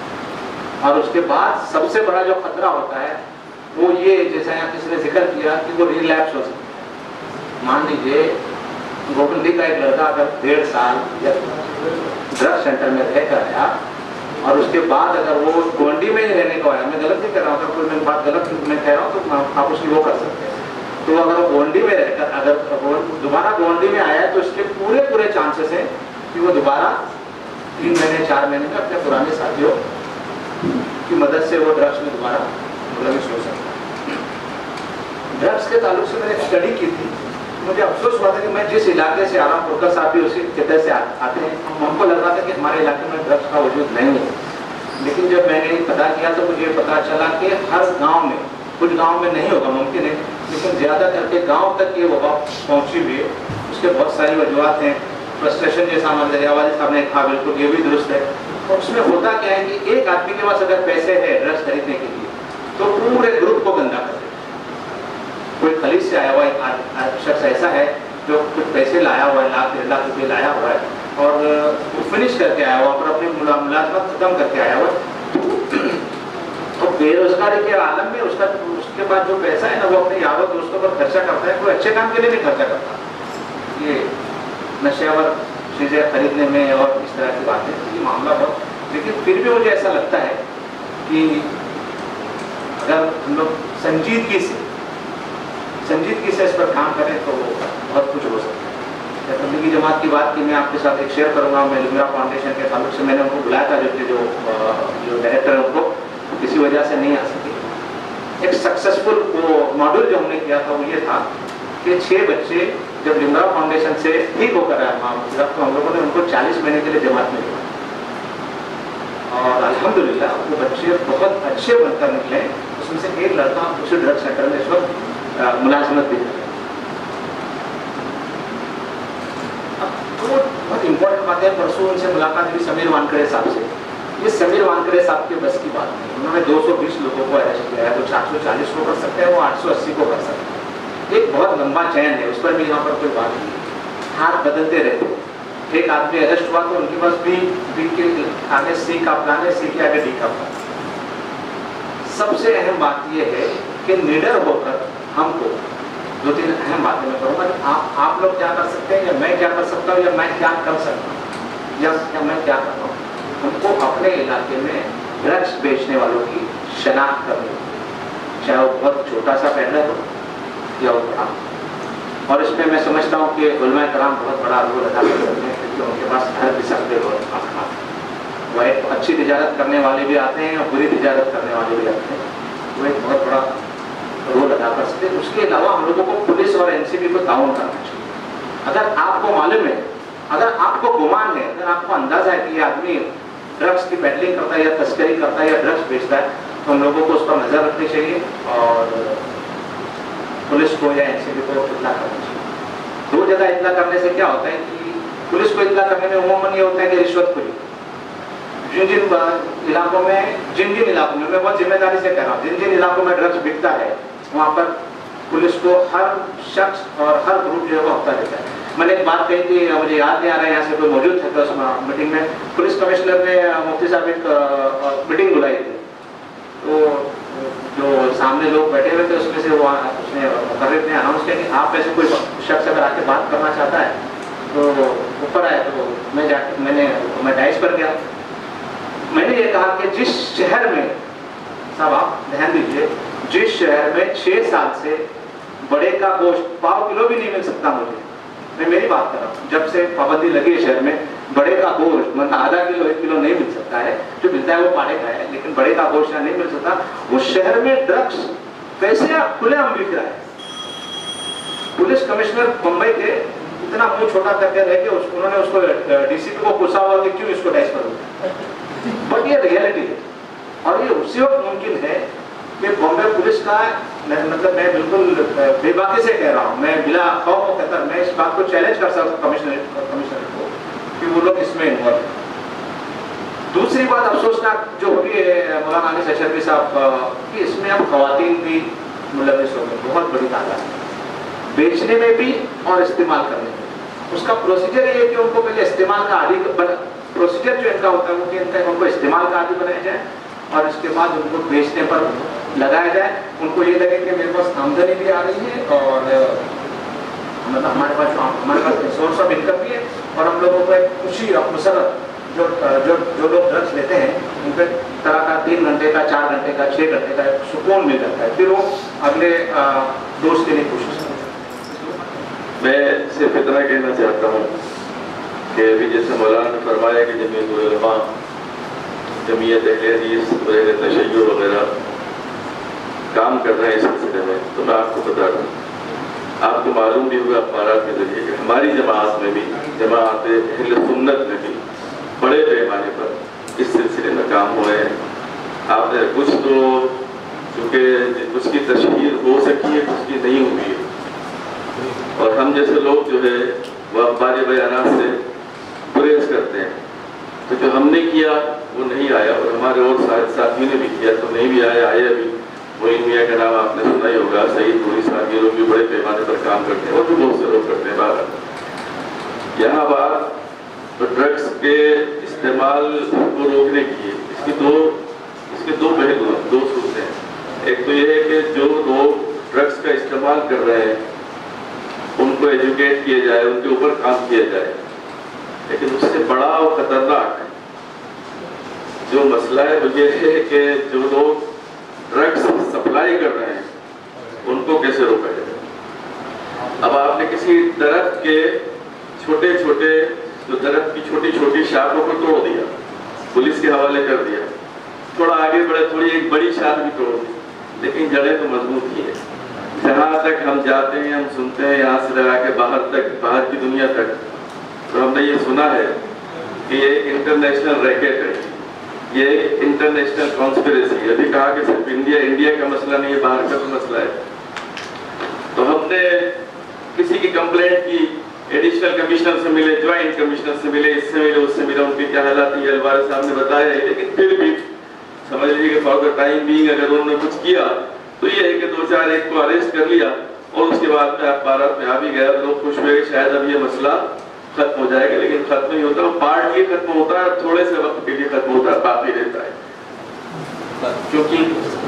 اور اس کے بعد سب سے بڑا جو خطرہ ہوتا ہے وہ یہ جیسا یہاں کسی نے ذکر کیا کہ وہ ریلیپس ہو سکتا ہے۔ مان لیجیے گوبندی کا ایک لڑکا اگر ڈیڑھ سال یا ڈرگ سینٹر میں رہ کر آیا اور اس کے بعد اگر وہ گونڈی میں ہی رہنے کو آیا، میں غلط نہیں کر رہا ہوں، اگر کوئی میں بات غلط میں کہہ رہا ہوں تو آپ اس کی وہ کر سکتے ہیں، تو اگر وہ گونڈی میں رہ کر اگر دوبارہ گونڈی میں آیا تو اس کے پورے پورے چانسز ہیں کہ وہ دوبارہ تین مہینے چار مہینے میں اپنے پرانے ساتھیوں کی مدد سے وہ ڈرگس میں دوبارہ ملوث ہو سکتا ہے۔ ڈرگس کے تعلق سے میں نے اسٹڈی کی تھی، مجھے افسوس ہوا تھا کہ میں جس علاقے سے آ رہا ہوں، پرکر صاحب بھی اسی خطے سے آتے ہیں، ہم کو لگ رہا تھا کہ ہمارے علاقے میں ڈرگس کا وجود نہیں ہے، لیکن جب میں نے پتا کیا تو مجھے پتا چلا کہ ہر گاؤں میں، کچھ گاؤں میں نہیں ہوگا ممکن ہے، لیکن زیادہ کر کے گاؤں تک یہ وبا پہنچی ہوئی ہے۔ اس کے بہت ساری وجوہات ہیں، فرسٹریشن جیسا ہمارے دریاوادی صاحب نے کہا بالکل یہ بھی درست ہے، اور اس میں ہوتا کیا ہے کہ ایک آدمی کے پاس اگر پیسے ہے ڈرگس خریدنے کے لیے تو پورے گروپ کو گندا کر دیتا ہے۔ کوئی خلیج سے آیا ہوا ایک شخص ایسا ہے جو کچھ پیسے لایا ہوا ہے، لاکھ ڈیڑھ لاکھ روپئے لایا ہوا ہے اور وہ فنش کر کے آیا ہوا اور اپنی ملازمت ختم کر کے آیا ہوا ہے، اور بے روزگاری کے عالم میں اس کا اس کے بعد جو پیسہ ہے نا وہ اپنے یاروں دوستوں پر خرچہ کرتا ہے، کوئی اچھے کام کے لیے نہیں خرچہ کرتا، یہ نشیور چیزیں خریدنے میں اور اس طرح کی باتیں، یہ معاملہ بہت، لیکن پھر بھی مجھے ایسا لگتا ہے کہ اگر ہم لوگ سنجیدگی سے سنجیدگی سے اس پر کام کریں تو بہت کچھ ہو سکتا ہے۔ تبلیغی جماعت کی بات کی میں آپ کے ساتھ ایک شیئر کروں گا، میں لمرا فاؤنڈیشن کے تعلق سے میں نے ان کو بلایا تھا، جو جو جو ڈائریکٹر ہے ان کو کسی وجہ سے نہیں آ سکے۔ ایک سکسیزفل وہ ماڈل جو ہم نے کیا تھا وہ یہ تھا کہ چھ بچے جب لمرا فاؤنڈیشن سے ٹھیک ہو کر آیا تو ہم لوگوں نے ان کو چالیس مہینے کے لیے جماعت میں لیا، اور الحمدللہ وہ بچے بہت اچھے بن کر نکلے، اس میں سے ایک لڑکا اسی ڈرگ سینٹر میں اس وقت ملازمت بھی ہے۔ اب وہ بہت امپورٹنٹ بات ہے، پرسوں ان سے ملاقات ہوئی سمیر وانکڑے صاحب سے، یہ سمیر وانکڑے صاحب کے بس کی بات نہیں، انہوں نے دو سو بیس لوگوں کو اریسٹ کیا ہے، وہ چار سو چالیس کو کر سکتے ہیں، وہ آٹھ سو اسی کو کر سکتے ہیں، ایک بہت لمبا چین ہے، اس پر بھی یہاں پر کوئی بات نہیں، ہاتھ بدلتے رہتے، ایک آدمی اریسٹ ہوا تو ان کے پاس بھی بی کے آگے سی کا پلان ہے، سی کے آگے ڈی کا پلان۔ سب سے اہم بات یہ ہے کہ نیڈر ہو کر ہم کو دو تین اہم باتیں میں کروں گا کہ آپ آپ لوگ کیا کر سکتے ہیں، یا میں کیا کر سکتا ہوں، یا میں کیا کر سکتا ہوں، یا میں کیا کرتا ہوں۔ ہم کو اپنے علاقے میں ڈرگس بیچنے والوں کی شناخت کرنی، چاہے وہ بہت چھوٹا سا پہلے ہو یا اترا. اور اس میں میں سمجھتا ہوں کہ علماء کرام بہت بڑا رول ادا کر سکتے ہیں کیونکہ ان کے پاس ہر قسم کے مقامات ہیں. وہ ایک اچھی تجارت کرنے والے بھی آتے ہیں اور بری تجارت کرنے والے بھی آتے ہیں. وہ ایک بہت بڑا رول ادا کر سکتے ہیں. اس کے علاوہ ہم لوگوں کو پولیس اور این سی بی کو تعاون کرنا چاہیے. اگر آپ کو معلوم ہے, اگر آپ کو گمان ہے, اگر آپ کو اندازہ ہے کہ یہ آدمی ڈرگس کی پیڈلنگ کرتا ہے یا تسکری کرتا ہے یا ڈرگس بیچتا ہے, تو ہم لوگوں کو اس پر نظر رکھنی چاہیے اور پولیس کو یا این سی بی کو اطلاع کرنا چاہیے. دو جگہ اطلاع کرنے سے کیا ہوتا ہے کہ پولیس کو اطلاع کرنے میں عموماً یہ ہوتا ہے کہ رشوت خوری. جن جن علاقوں میں جن جن علاقوں میں میں بہت ذمہ داری سے کہہ رہا ہوں, جن جن علاقوں میں ڈرگس بکتا ہے وہاں پر پولیس کو ہر شخص اور ہر گروپ جو ہے وہ ہفتہ دیتا ہے. میں نے ایک بات کہی تھی, مجھے یاد نہیں آ رہا ہے, یہاں سے کوئی موجود تھا تو اس میٹنگ میں پولیس کمشنر نے مفتی صاحب ایک میٹنگ بلائی تھی. تو جو سامنے لوگ بیٹھے ہوئے تھے اس میں سے وہ اس نے مقرر نے اناؤنس کیا کہ آپ میں سے کوئی شخص اگر آ کے بات کرنا چاہتا ہے تو اوپر آئے. تو میں جا کے میں نے میں ڈائس پر گیا. میں نے یہ کہا کہ جس شہر میں, صاحب آپ دھیان دیجیے, جس شہر میں چھ سال سے بڑے کا گوشت پاؤ کلو بھی نہیں مل سکتا مجھے, میں میری بات کر رہا ہوں, جب سے پابندی لگی ہے شہر میں بڑے کا گوشت مطلب آدھا کلو ایک کلو نہیں مل سکتا ہے. جو ملتا ہے وہ پاڑے کا ہے, لیکن بڑے کا گوشت نہیں مل سکتا. اس شہر میں ڈرگس کیسے کھلے عام بک رہا ہے. پولیس کمشنر بمبئی کے اتنا منہ چھوٹا کر کے رہ کے انہوں نے اس کو ڈی سی پی کو پوچھا ہوا کہ کیوں اس کو ڈائس کروں. بٹ یہ ریئلٹی ہے اور یہ اسی وقت ممکن ہے کہ بامبے پولیس کا مطلب میں بالکل بے باکی سے کہہ رہا ہوں, میں بلا خوف و خطر میں اس بات کو چیلنج کر سکتا ہوں کمشنر کمشنر کو کہ وہ لوگ اس میں انوالو ہیں. دوسری بات افسوسناک جو ہوئی ہے مولانا انیس اشرفی صاحب کہ اس میں اب خواتین بھی ملوث ہو گئے, بہت بڑی تعداد ہے, بیچنے میں بھی اور استعمال کرنے میں. اس کا پروسیجر یہ ہے کہ ان کو پہلے استعمال کا عادی بنا, پروسیجر جو ان کا ہوتا ہے وہ کہ ان کا ان کو استعمال کا عادی بنایا جائے اور اس کے بعد ان کو بیچنے پر لگایا جائے. ان کو یہ لگے کہ میرے پاس آمدنی بھی آ رہی ہے اور مطلب ہمارے پاس ہمارے پاس سورس آف انکم بھی ہے اور ہم لوگوں کو ایک خوشی اور مسرت جو جو جو لوگ ڈرگس لیتے ہیں ان پہ طرح کا تین گھنٹے کا, چار گھنٹے کا, چھ گھنٹے کا ایک سکون مل جاتا ہے, پھر وہ اگلے دوست کے لیے کوشش کرتے ہیں. میں صرف اتنا کہنا چاہتا ہوں کہ ابھی جیسے مولانا نے فرمایا کہ جمعیت العلماء, جمعیت اہل حدیث, اہل تشیع وغیرہ کام کر رہے ہیں اس سلسلے میں, تو میں آپ کو بتا دوں, آپ کو معلوم بھی ہوگا اخبارات کے ذریعے کہ ہماری جماعت میں بھی, جماعت اہل سنت میں بھی بڑے پیمانے پر اس سلسلے میں کام ہوئے ہیں. آپ نے کچھ تو چونکہ اس کی تشہیر ہو سکی ہے, کچھ کی نہیں ہوئی ہے, اور ہم جیسے لوگ جو ہے وہ اخباری بیانات سے گریز کرتے ہیں. تو جو ہم نے کیا وہ نہیں آیا اور ہمارے اور ساتھیوں نے بھی کیا تو نہیں بھی آیا, آیا بھی. معین میاں کا نام آپ نے سنا ہی ہوگا, سعید پوری صاحب, یہ لوگ بھی بڑے پیمانے پر کام کرتے ہیں اور بھی بہت سے لوگ کرتے ہیں. باہر یہاں بات تو ڈرگس کے استعمال کو روکنے کی ہے. اس کی دو اس کے دو پہلو ہیں, دو صورتیں ہیں. ایک تو یہ ہے کہ جو لوگ ڈرگس کا استعمال کر رہے ہیں ان کو ایجوکیٹ کیا جائے, ان کے اوپر کام کیا جائے. لیکن اس سے بڑا اور خطرناک جو مسئلہ ہے وہ یہ ہے کہ جو لوگ ڈرگس سپلائی کر رہے ہیں ان کو کیسے روکا جائے. اب آپ نے کسی درخت کے چھوٹے چھوٹے جو درخت کی چھوٹی چھوٹی شاخوں کو توڑ دیا, پولیس کے حوالے کر دیا, تھوڑا آگے بڑھے تھوڑی ایک بڑی شاخ بھی توڑ دی, لیکن جڑیں تو مضبوط ہی ہیں. جہاں تک ہم جاتے ہیں ہم سنتے ہیں یہاں سے لگا کے باہر تک, باہر کی دنیا تک, تو ہم نے یہ سنا ہے کہ یہ ایک انٹرنیشنل ریکٹ ہے, یہ ایک انٹرنیشنل کانسپریسی ہے. ابھی کہا کہ صرف انڈیا انڈیا کا مسئلہ نہیں ہے, باہر کا بھی مسئلہ ہے. تو ہم نے کسی کی کمپلینٹ کی, ایڈیشنل کمشنر سے ملے, جوائنٹ کمشنر سے ملے, اس سے ملے, اس سے ملے, ان کی کیا حالات ہیں الوارث صاحب نے بتایا ہے. لیکن پھر بھی سمجھ لیجیے کہ فار دا ٹائم بینگ اگر انہوں نے کچھ کیا تو یہ ہے کہ دو چار ایک کو اریسٹ کر لیا اور اس کے بعد میں اخبارات میں آ بھی گیا, لوگ خوش ہوئے کہ شاید اب یہ مسئلہ ختم ہو جائے گا. لیکن ختم نہیں ہوتا, وہ پارٹ یہ ختم ہوتا ہے, تھوڑے سے وقت کے لیے ختم ہوتا ہے, باقی رہتا ہے. کیونکہ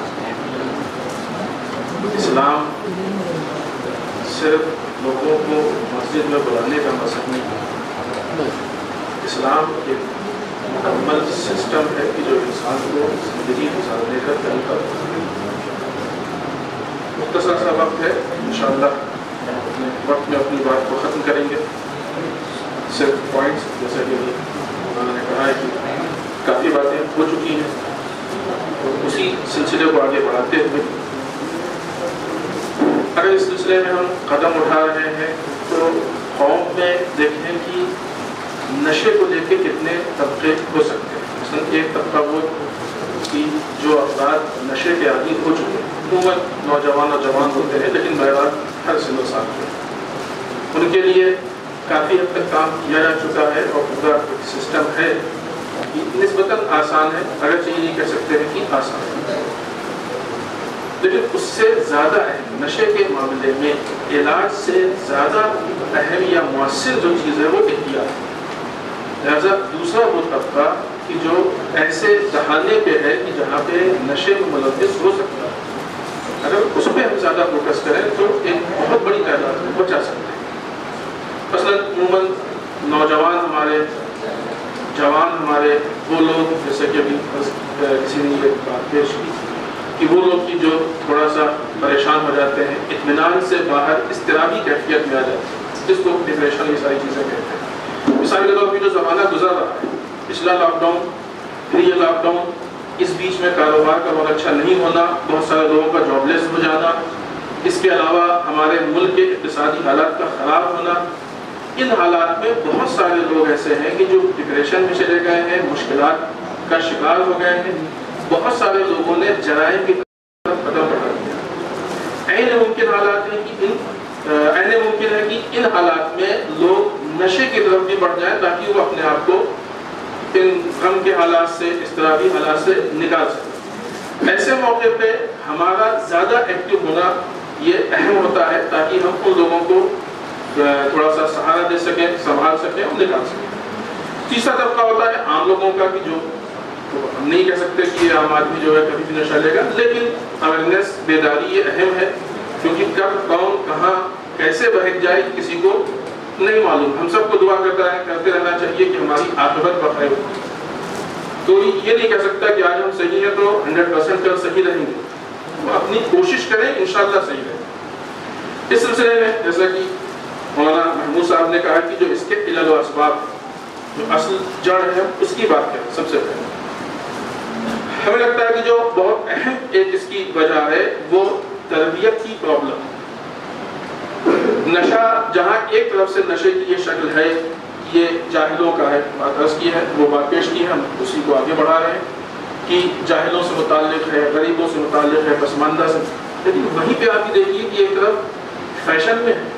اسلام صرف لوگوں کو مسجد میں بلانے کا مقصد نہیں ہے. اسلام ایک مکمل سسٹم ہے کہ جو انسان کو زندگی گزارنے کا طریقہ مختصر سا وقت ہے، انشاءاللہ اپنے وقت میں اپنی بات کو ختم کریں گے. صرف پوائنٹس جیسا کہ انہوں نے کہا ہے کہ کافی باتیں ہو چکی ہیں، اور اسی سلسلے کو آگے بڑھاتے ہوئے اگر اس سلسلے میں ہم قدم اٹھا رہے ہیں تو قوم میں دیکھیں کہ نشے کو لے کے کتنے طبقے ہو سکتے ہیں. مثلاً ایک طبقہ وہ کہ جو افراد نشے کے عادی ہو چکے ہیں، عموماً نوجوان اور جوان ہوتے ہیں لیکن بہرحال ہر سن و سال کے، ان کے لیے کافی حد تک کام کیا جا چکا ہے اور پورا سسٹم ہے نسبتاً آسان ہے، اگرچہ یہ نہیں کہہ سکتے ہیں کہ آسان ہے، لیکن اس سے زیادہ اہم نشے کے معاملے میں علاج سے زیادہ اہم یا مؤثر جو چیز ہے وہ احتیاط ہے. لہٰذا دوسرا وہ طبقہ کہ جو ایسے جہانے پہ ہے کہ جہاں پہ نشے میں ملوث ہو سکتا ہے، اگر اس پہ ہم زیادہ فوکس کریں تو ایک بہت بڑی تعداد میں بچا سکتے ہیں. مثلاً عموماً نوجوان ہمارے، جوان ہمارے، وہ لوگ جیسے کہ ابھی کسی نے یہ بات پیش کی کہ وہ لوگ کی جو تھوڑا سا پریشان ہو جاتے ہیں، اطمینان سے باہر اضطرابی کیفیت میں آ جاتے ہیں، جس کو ڈپریشن یہ ساری چیزیں کہتے ہیں. مثال کے طور پہ جو زمانہ گزر رہا ہے، پچھلا لاک ڈاؤن، پھر یہ لاک ڈاؤن، اس بیچ میں کاروبار کا بہت اچھا نہیں ہونا، بہت سارے لوگوں کا جاب لیس ہو جانا، اس کے علاوہ ہمارے ملک کے اقتصادی حالات کا خراب ہونا، ان حالات میں بہت سارے لوگ ایسے ہیں کہ جو ڈپریشن میں چلے گئے ہیں، مشکلات کا شکار ہو گئے ہیں. بہت سارے لوگوں نے جرائم کی طرف قدم بڑھا دیا. عین ممکن حالات ہیں کہ ان عین ممکن ہے کہ ان حالات میں لوگ نشے کی طرف بھی بڑھ جائیں تاکہ وہ اپنے آپ کو ان غم کے حالات سے، اضطرابی حالات سے نکال سکیں. ایسے موقع پہ ہمارا زیادہ ایکٹیو ہونا یہ اہم ہوتا ہے تاکہ ہم ان لوگوں کو تھوڑا سا سہارا دے سکیں، سنبھال سکیں اور نکال سکیں. تیسرا طبقہ ہوتا ہے عام لوگوں کا کہ جو ہم نہیں کہہ سکتے کہ عام آدمی جو ہے کبھی بھی نشہ لے گا، لیکن اویئرنیس، بیداری یہ اہم ہے، کیونکہ کب کون کہاں کیسے بہک جائے کسی کو نہیں معلوم. ہم سب کو دعا کرتا ہے کرتے رہنا چاہیے کہ ہماری عاقبت بخیر ہو. تو یہ نہیں کہہ سکتا کہ آج ہم صحیح ہیں تو ہنڈریڈ پرسینٹ کل صحیح رہیں گے، تو اپنی کوشش کریں، انشاءاللہ صحیح رہیں. اس سلسلے میں جیسا کہ مولانا محمود صاحب نے کہا کہ جو اس کے علل و اسباب، جو اصل جڑ ہے، اس کی بات کریں. سب سے پہلے ہمیں لگتا ہے کہ جو بہت اہم ایک اس کی وجہ ہے وہ تربیت کی پرابلم. نشہ جہاں ایک طرف سے نشے کی یہ شکل ہے، یہ جاہلوں کا ہے، بات عرض کی ہے، وہ بات پیش کی ہے، ہم اسی کو آگے بڑھا رہے ہیں کہ جاہلوں سے متعلق ہے، غریبوں سے متعلق ہے، پسماندہ سے، لیکن وہیں پہ آپ دیکھیے کہ ایک طرف فیشن میں ہے،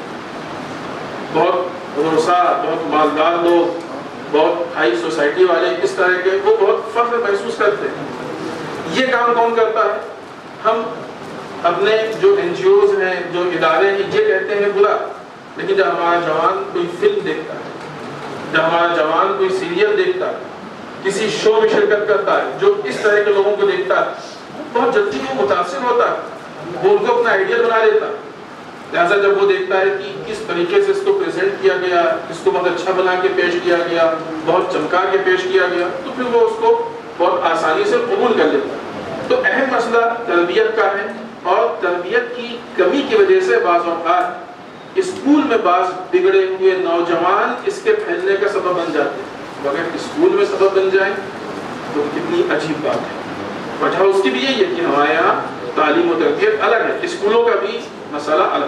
بہت روسا، بہت مالدار لوگ، بہت ہائی سوسائٹی والے اس طرح کے، وہ بہت فخر محسوس کرتے ہیں. یہ کام کون کرتا ہے؟ ہم اپنے جو این جی اوز ہیں، جو ادارے ہیں، یہ کہتے ہیں برا، لیکن جب ہمارا جوان کوئی فلم دیکھتا ہے، جب ہمارا جوان کوئی سیریل دیکھتا ہے، کسی شو میں شرکت کرتا ہے جو اس طرح کے لوگوں کو دیکھتا ہے، بہت جلدی وہ متاثر ہوتا ہے، وہ ان کو اپنا آئیڈیل بنا لیتا ہے. لہٰذا جب وہ دیکھتا ہے کہ کس طریقے سے اس کو پریزنٹ کیا گیا، اس کو بہت اچھا بنا کے پیش کیا گیا، بہت چمکا کے پیش کیا گیا، تو پھر وہ اس کو بہت آسانی سے قبول کر لیتا ہے. تو اہم مسئلہ تربیت کا ہے، اور تربیت کی کمی کی وجہ سے بعض اوقات اسکول میں بعض بگڑے ہوئے نوجوان اس کے پھیلنے کا سبب بن جاتے ہیں. اگر اسکول میں سبب بن جائیں تو کتنی عجیب بات ہے. وجہ اس کی بھی یہی ہے کہ ہمارے یہاں تعلیم و تربیت الگ ہے، اسکولوں کا بھی مسئلہ الگ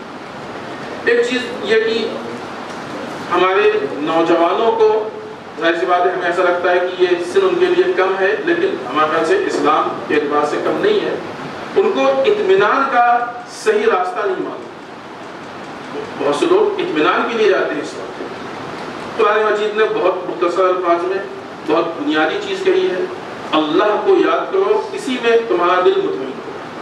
ہے. ایک چیز یہ کہ ہمارے نوجوانوں کو ظاہر سی بات ہے ہمیں ایسا لگتا ہے کہ یہ سن ان کے لیے کم ہے، لیکن ہمارے خیال سے اسلام کے اعتبار سے کم نہیں ہے. ان کو اطمینان کا صحیح راستہ نہیں معلوم. بہت سے لوگ اطمینان کے لیے جاتے ہیں اس وقت. قرآن مجید نے بہت مختصر الفاظ میں بہت بنیادی چیز کہی ہے، اللہ کو یاد کرو، اسی میں تمہارا دل مطمئن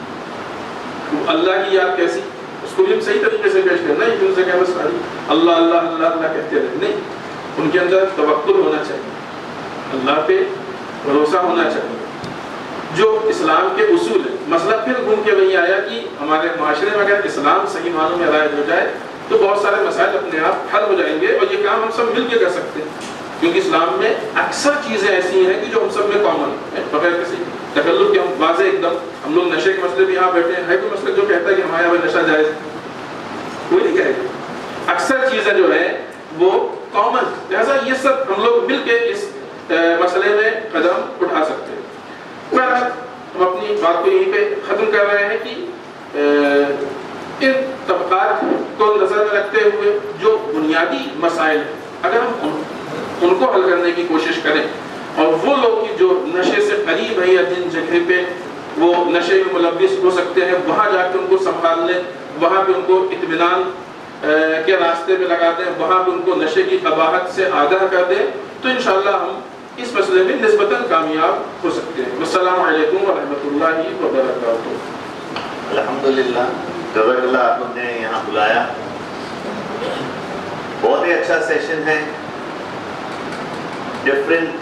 ہو. اللہ کی یاد کیسی؟ اس کو بھی ہم صحیح طریقے سے پیش کرنا ہے، ان سے کہنا ساری اللہ اللہ اللہ اللہ کہتے رہے نہیں. ان کے اندر توکل ہونا چاہیے، اللہ پہ بھروسہ ہونا چاہیے، جو اسلام کے اصول ہے. مسئلہ پھر گھوم کے وہی آیا کہ ہمارے معاشرے میں اگر اسلام صحیح معنوں میں رائج ہو جائے تو بہت سارے مسائل اپنے آپ حل ہو جائیں گے، اور یہ کام ہم سب مل کے کر سکتے ہیں، کیونکہ اسلام میں اکثر چیزیں ایسی ہیں کہ جو ہم سب میں کامن ہیں. बगैर किसी तकल्लुफ के हम वाज़े एकदम हम लोग नशे के मसले भी यहाँ बैठे हैं, है कोई मसला जो कहता है कि हमारे यहाँ पर नशा जायज़? कोई नहीं कहेगा। अक्सर चीज़ें जो है वो कॉमन, लिहाजा ये सब हम लोग मिल के इस मसले में कदम उठा सकते हैं। बहरहाल हम अपनी बात को यहीं पे ख़त्म कर रहे हैं कि इन तबक़ात को नज़र में रखते हुए जो बुनियादी मसाइल अगर हम उन, उनको हल करने की कोशिश करें, और वो लोग कि जो नशे से करीब है या जिन जगह पे वो नशे में मुलव्विस हो सकते हैं वहाँ जाके उनको संभाल लें, वहाँ पे उनको इत्मीनान के रास्ते में लगा दें, वहाँ पे उनको नशे की कबाहत से आगाह कर दें, तो इंशाअल्लाह हम इस मसले में निस्बतन कामयाब हो सकते हैं। अस्सलामु अलैकुम व रहमतुल्लाहि व बरकातुहू। अल्हम्दुलिल्लाह, जज़ाकल्लाह, आप लोग ने यहाँ बुलाया, बहुत ही अच्छा सेशन है। डिफरेंट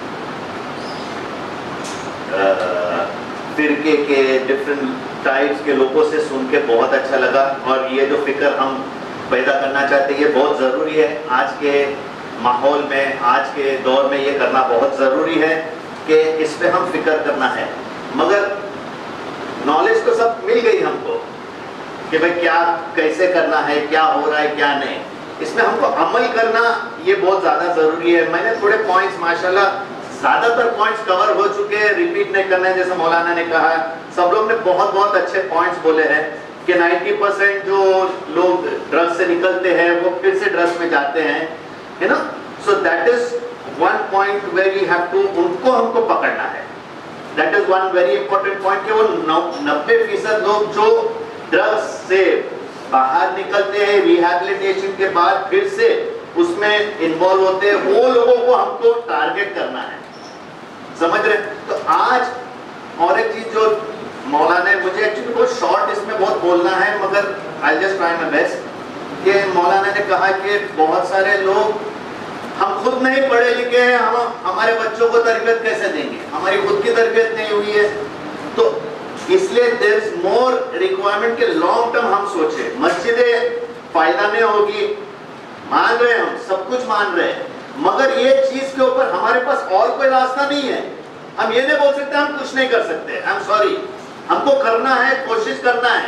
फिरके के डिफरेंट टाइप्स के लोगों से सुन के बहुत अच्छा लगा, और ये जो फिक्र हम पैदा करना चाहते हैं ये बहुत ज़रूरी है। आज के माहौल में, आज के दौर में ये करना बहुत ज़रूरी है कि इस पे हम फिक्र करना है। मगर नॉलेज तो सब मिल गई हमको कि भाई क्या कैसे करना है, क्या हो रहा है, क्या नहीं, इसमें हमको अमल करना ये बहुत ज़्यादा ज़रूरी है। मैंने थोड़े पॉइंट्स, माशाल्लाह ज़्यादातर पॉइंट्स कवर हो चुके हैं, रिपीट नहीं करना है। जैसे मौलाना ने कहा, सब लोग ने बहुत बहुत अच्छे पॉइंट्स बोले हैं कि नब्बे परसेंट जो लोग ड्रग्स से निकलते हैं वो फिर से ड्रग्स में जाते हैं, है ना। So that is one point where you have to, उनको हमको पकड़ना है। That is one very important point कि वो नब्बे फीसद लोग जो ड्रग्स से बाहर निकलते हैं, रिहैबिलिटेशन के बाद फिर से उसमें इन्वॉल्व होते हैं, वो लोगों को हमको टारगेट करना है, समझ रहे। तो आज और एक चीज जो मौलाना ने, मुझे एक्चुअली बहुत शॉर्ट इसमें बहुत बोलना है, मगर I just try my best. कि मौलाना ने कहा कि बहुत सारे लोग, हम खुद नहीं पढ़े लिखे हैं, हम हमारे बच्चों को तरबियत कैसे देंगे, हमारी खुद की तरबियत नहीं हुई है, तो इसलिए देयर इज मोर रिक्वायरमेंट के लॉन्ग टर्म हम सोचे। मस्जिदें फायदा में होगी, मान रहे हैं, हम सब कुछ मान रहे हैं, मगर ये चीज के ऊपर हमारे पास और कोई रास्ता नहीं है। हम ये नहीं बोल सकते हम कुछ नहीं कर सकते, आई एम सॉरी, हमको करना है, कोशिश करना है।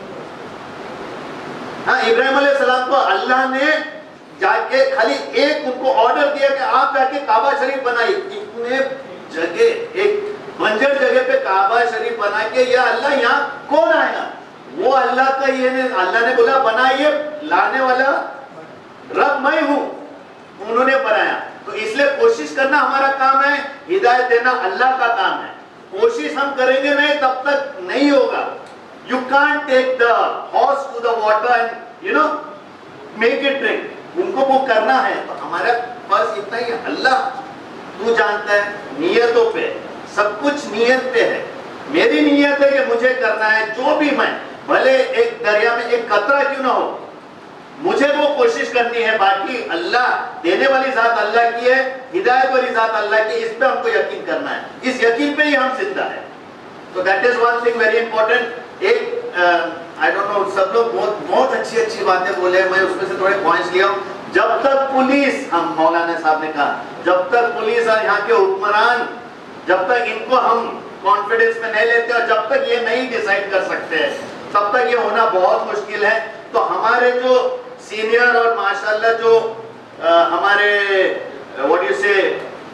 हाँ, इब्राहिम अलैहिस्सलाम को अल्लाह ने जाके खाली एक उनको ऑर्डर दिया कि आप जाके काबा शरीफ बनाइए। इतने जगह, एक बंजर जगह पे काबा शरीफ बना के, या अल्लाह यहाँ कौन आएगा, वो अल्लाह का ये ने, अल्लाह ने बोला बनाइए, लाने वाला रब मैं हूं, उन्होंने बनाया। तो इसलिए कोशिश करना हमारा काम है, हिदायत देना अल्लाह का काम है। कोशिश हम करेंगे नहीं तब तक नहीं होगा। You can't take the horse to the water and you no make it drink, उनको वो करना है। तो हमारा बस इतना ही, अल्लाह तू जानता है, नियतों पे सब कुछ नियत पे है। मेरी नियत है कि मुझे करना है, जो भी मैं, भले एक दरिया में एक कतरा क्यों ना हो, मुझे वो कोशिश करनी है। बाकी अल्लाह देने वाली जात अल्लाह की है, हिदायत वाली जात अल्लाह की, इस पे हमको यकीन करना है, इस यकीन पे ही हम जिंदा है। तो that is one thing very important. एक आई डोंट नो, सब लोग बहुत बहुत अच्छी अच्छी बातें बोले, मैं उसमें से थोड़े पॉइंट्स लिया हूँ। जब तक पुलिस, हम मौलाना साहब ने कहा, जब तक पुलिस और यहाँ के हुक्मरान, जब तक इनको हम कॉन्फिडेंस में नहीं लेते और जब तक ये नहीं डिसाइड कर सकते हैं, तब तक ये होना बहुत मुश्किल है। तो हमारे जो सीनियर और माशाल्लाह जो आ, हमारे व्हाट यू से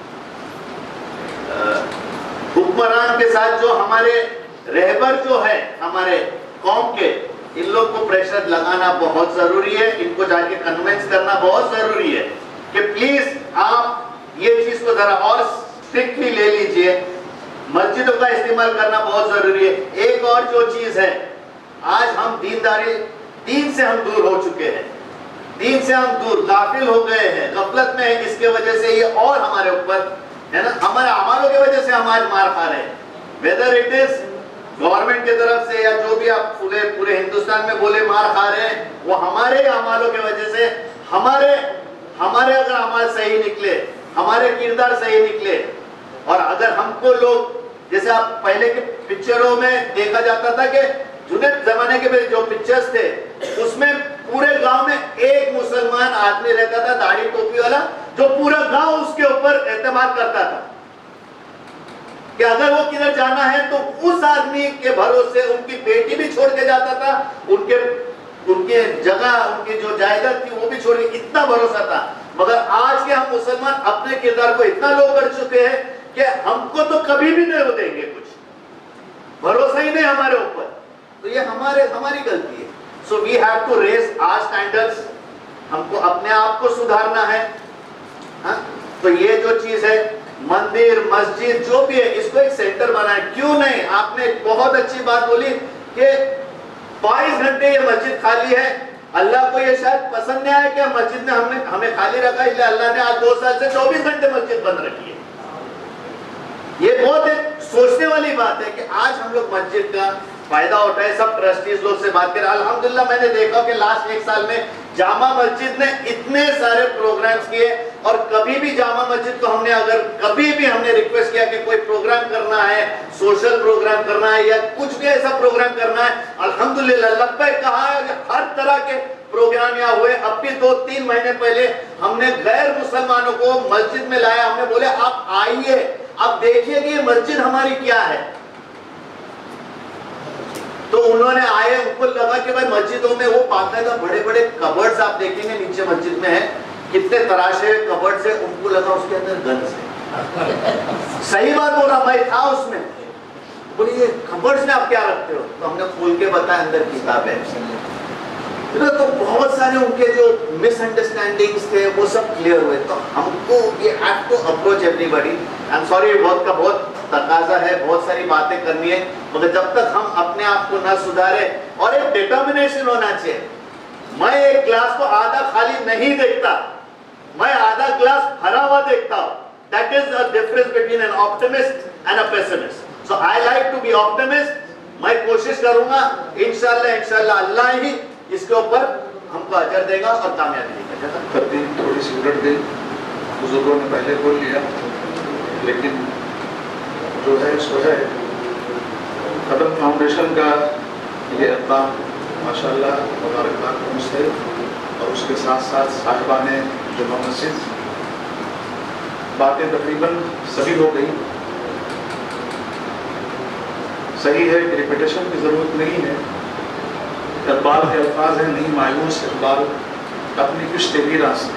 हुक्मरान के साथ जो हमारे रहबर जो है हमारे कौम के, इन लोग को प्रेशर लगाना बहुत जरूरी है, इनको जाके कन्विंस करना बहुत जरूरी है कि प्लीज आप ये चीज को जरा और स्ट्रिक्टली ले लीजिए। मस्जिदों का इस्तेमाल करना बहुत जरूरी है। एक और जो चीज है, आज हम दीनदारी, दीन से हम दूर हो चुके हैं, दीन से हम दूर गाफिल हो गए हैं, गफलत में है। इसके वजह से ये और हमारे ऊपर है ना, हमारे अमालों की वजह से हम आज मार खा रहे हैं, वेदर इट इज गवर्नमेंट की तरफ से या जो भी आप पूरे पूरे हिंदुस्तान में बोले मार खा रहे हैं, वो हमारे अमालों की वजह से। हमारे हमारे अगर अमाल सही निकले, हमारे किरदार सही निकले, और अगर हमको लोग, जैसे आप पहले के पिक्चरों में देखा जाता था कि जुनेद जमाने के जो पिक्चर्स थे, उसमें पूरे गांव में एक मुसलमान आदमी रहता था, दाढ़ी टोपी वाला, जो पूरा गांव उसके ऊपर एतमाद करता था। کہ اگر وہ کدھر جانا ہے تو اس آدمی کے بھروسے ان کی بیٹی بھی چھوڑ کے جاتا تھا، ان کے ان کے جگہ ان کی جو جائیداد تھی وہ بھی چھوڑ کے، اتنا بھروسہ تھا. مگر آج کے ہم مسلمان اپنے کردار کو اتنا لو کر چکے ہیں کہ ہم کو تو کبھی بھی نہیں دیں گے، کچھ بھروسہ ہی نہیں ہمارے اوپر. تو یہ ہمارے ہماری غلطی ہے. So we have to raise our standards. ہم کو اپنے آپ کو سدھارنا ہے. ہاں تو یہ جو چیز ہے مندر مسجد جو بھی ہے اس کو ایک سینٹر بنائے. کیوں نہیں؟ آپ نے ایک بہت اچھی بات بولی کہ بائیس گھنٹے یہ مسجد خالی ہے. اللہ کو یہ شاید پسند نہیں آیا کہ مسجد میں ہم نے ہمیں خالی رکھا، اس لیے اللہ نے آج دو سال سے چوبیس گھنٹے مسجد بند رکھی ہے. یہ بہت ایک سوچنے والی بات ہے کہ آج ہم لوگ مسجد کا فائدہ اٹھائے. سب ٹرسٹیز لوگ سے بات کریں. الحمدللہ میں نے دیکھا کہ لاسٹ ایک سال میں جامع مسجد نے اتنے سارے پروگرامز کیے، اور کبھی بھی جامع مسجد کو ہم نے اگر کبھی بھی ہم نے ریکویسٹ کیا کہ کوئی پروگرام کرنا ہے، سوشل پروگرام کرنا ہے یا کچھ بھی ایسا پروگرام کرنا ہے، الحمدللہ لبیک کہا ہے کہ ہر طرح کے پروگرام یہاں ہوئے. اب بھی دو تین مہینے پہلے ہم نے غیر مسلمانوں کو مسجد میں لایا. ہم نے بولے آپ آئیے، اب دیکھیے کہ یہ مسجد ہماری کیا ہے. تو انہوں نے آئے، ان کو لگا کہ بھائی مسجدوں میں وہ باقاعدہ بڑے بڑے کبرڈز آپ دیکھیں گے نیچے مسجد میں ہے، کتنے تراشے کبرڈز ہیں. ان کو لگا اس کے اندر گنز ہے. صحیح بات بول رہا، میں تھا اس میں. بولی یہ کبرڈز میں آپ کیا رکھتے ہو؟ تو ہم نے کھول کے بتایا اندر کتاب ہے. تو بہت سارے ان کے جو مس انڈرسٹینڈنگز تھے وہ سب کلیئر ہوئے. تو ہم کو یہ have to approach everybody. I am sorry وقت کا بہت تقاضا ہے، بہت ساری باتیں کرنی ہے، مگر جب تک ہم اپنے آپ کو نہ سدھارے اور ایک ڈیٹرمنیشن ہونا چاہیے. میں ایک گلاس کو آدھا خالی نہیں دیکھتا، میں آدھا گلاس بھرا ہوا دیکھتا ہوں. That is the difference between an optimist and a pessimist. So I like to be optimist. میں کوشش کروں گا انشاءاللہ انشاءاللہ اللہ ہی اس کے اوپر ہم کو اجر دے گا اور کامیابی دے گا. ترتیب تھوڑی سی الٹ گئی، بزرگوں نے پہلے بول لیا، لیکن جو ہے سو ہے. قدم فاؤنڈیشن کا یہ اقدام ماشاءاللہ مبارکباد کا مستحق، اور اس کے ساتھ ساتھ صاحبان جمعہ مسجد. باتیں تقریباً سبھی ہو گئی. صحیح ہے کہ ریپیٹیشن کی ضرورت نہیں ہے. اقبال کے الفاظ ہیں، نہیں مایوس اقبال اپنی کشت ویراں سے.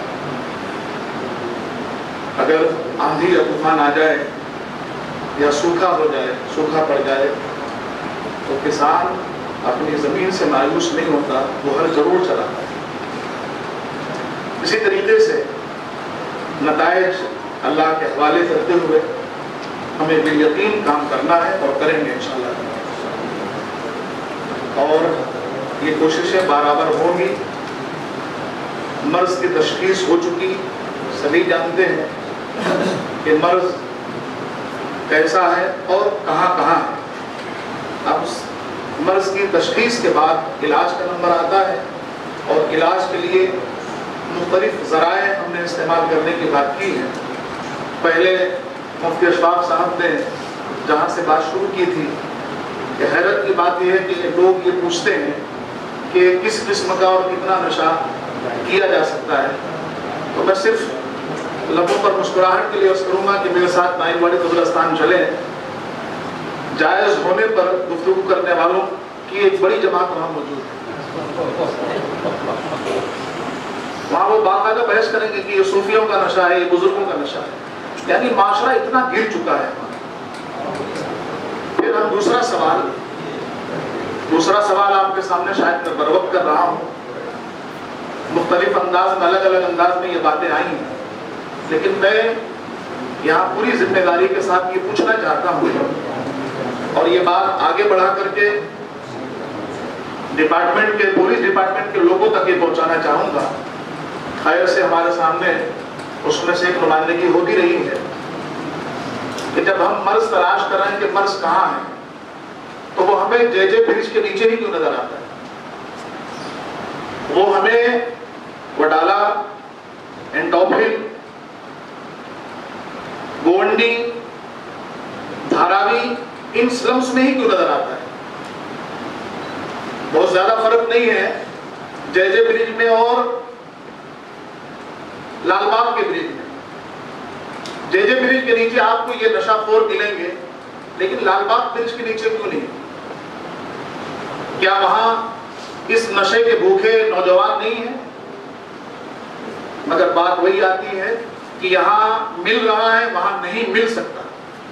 اگر آندھی یا طوفان آ جائے یا سوکھا ہو جائے، سوکھا پڑ جائے، تو کسان اپنی زمین سے مایوس نہیں ہوتا، وہ ہر ضرور چلاتا ہے. اسی طریقے سے نتائج اللہ کے حوالے کرتے ہوئے ہمیں بالیقین کام کرنا ہے اور کریں گے انشاءاللہ. اور یہ کوششیں برابر ہوں گی. مرض کی تشخیص ہو چکی، سبھی جانتے ہیں کہ مرض کیسا ہے اور کہاں کہاں ہے. اب مرض کی تشخیص کے بعد علاج کا نمبر آتا ہے، اور علاج کے لیے مختلف ذرائع ہم نے استعمال کرنے کی بات کی ہے. پہلے مفتی اشفاق صاحب نے جہاں سے بات شروع کی تھی کہ حیرت کی بات یہ ہے کہ لوگ یہ پوچھتے ہیں کہ کس قسم کا اور کتنا نشہ کیا جا سکتا ہے. تو میں صرف لبوں پر مسکراہٹ کے لیے عرض کروں گا کہ میرے ساتھ نائن واڑی قبرستان چلیں. جائز ہونے پر گفتگو کرنے والوں کی ایک بڑی جماعت وہاں موجود ہے. وہاں وہ باقاعدہ بحث کریں گے کہ یہ صوفیوں کا نشہ ہے، یہ بزرگوں کا نشہ ہے. یعنی معاشرہ اتنا گر چکا ہے. پھر ہم دوسرا سوال دوسرا سوال آپ کے سامنے شاید میں بروقت کر رہا ہوں. مختلف انداز میں، الگ الگ انداز میں یہ باتیں آئی ہیں، لیکن میں یہاں پوری ذمہ داری کے ساتھ یہ پوچھنا چاہتا ہوں اور یہ بات آگے بڑھا کر کے ڈپارٹمنٹ کے پولیس ڈپارٹمنٹ کے لوگوں تک یہ پہنچانا چاہوں گا. خیر سے ہمارے سامنے اس میں سے ایک نمائندگی ہو بھی رہی ہے کہ جب ہم مرض تلاش کر رہے ہیں کہ مرض کہاں ہے، تو وہ ہمیں جے جے برج کے نیچے ہی کیوں نظر آتا ہے. وہ ہمیں وڈالہ، انٹوپل، گونڈی، دھاراوی، ان سلمز میں ہی کیوں نظر آتا ہے. بہت زیادہ فرق نہیں ہے جے جے برج میں اور لال باغ کے برج میں. جے جے برج کے نیچے آپ کو یہ نشہ خور ملیں گے لیکن لال باغ برج کے نیچے کیوں نہیں؟ کیا وہاں اس نشے کے بھوکے نوجوان نہیں ہیں؟ مگر بات وہی آتی ہے کہ یہاں مل رہا ہے وہاں نہیں مل سکتا.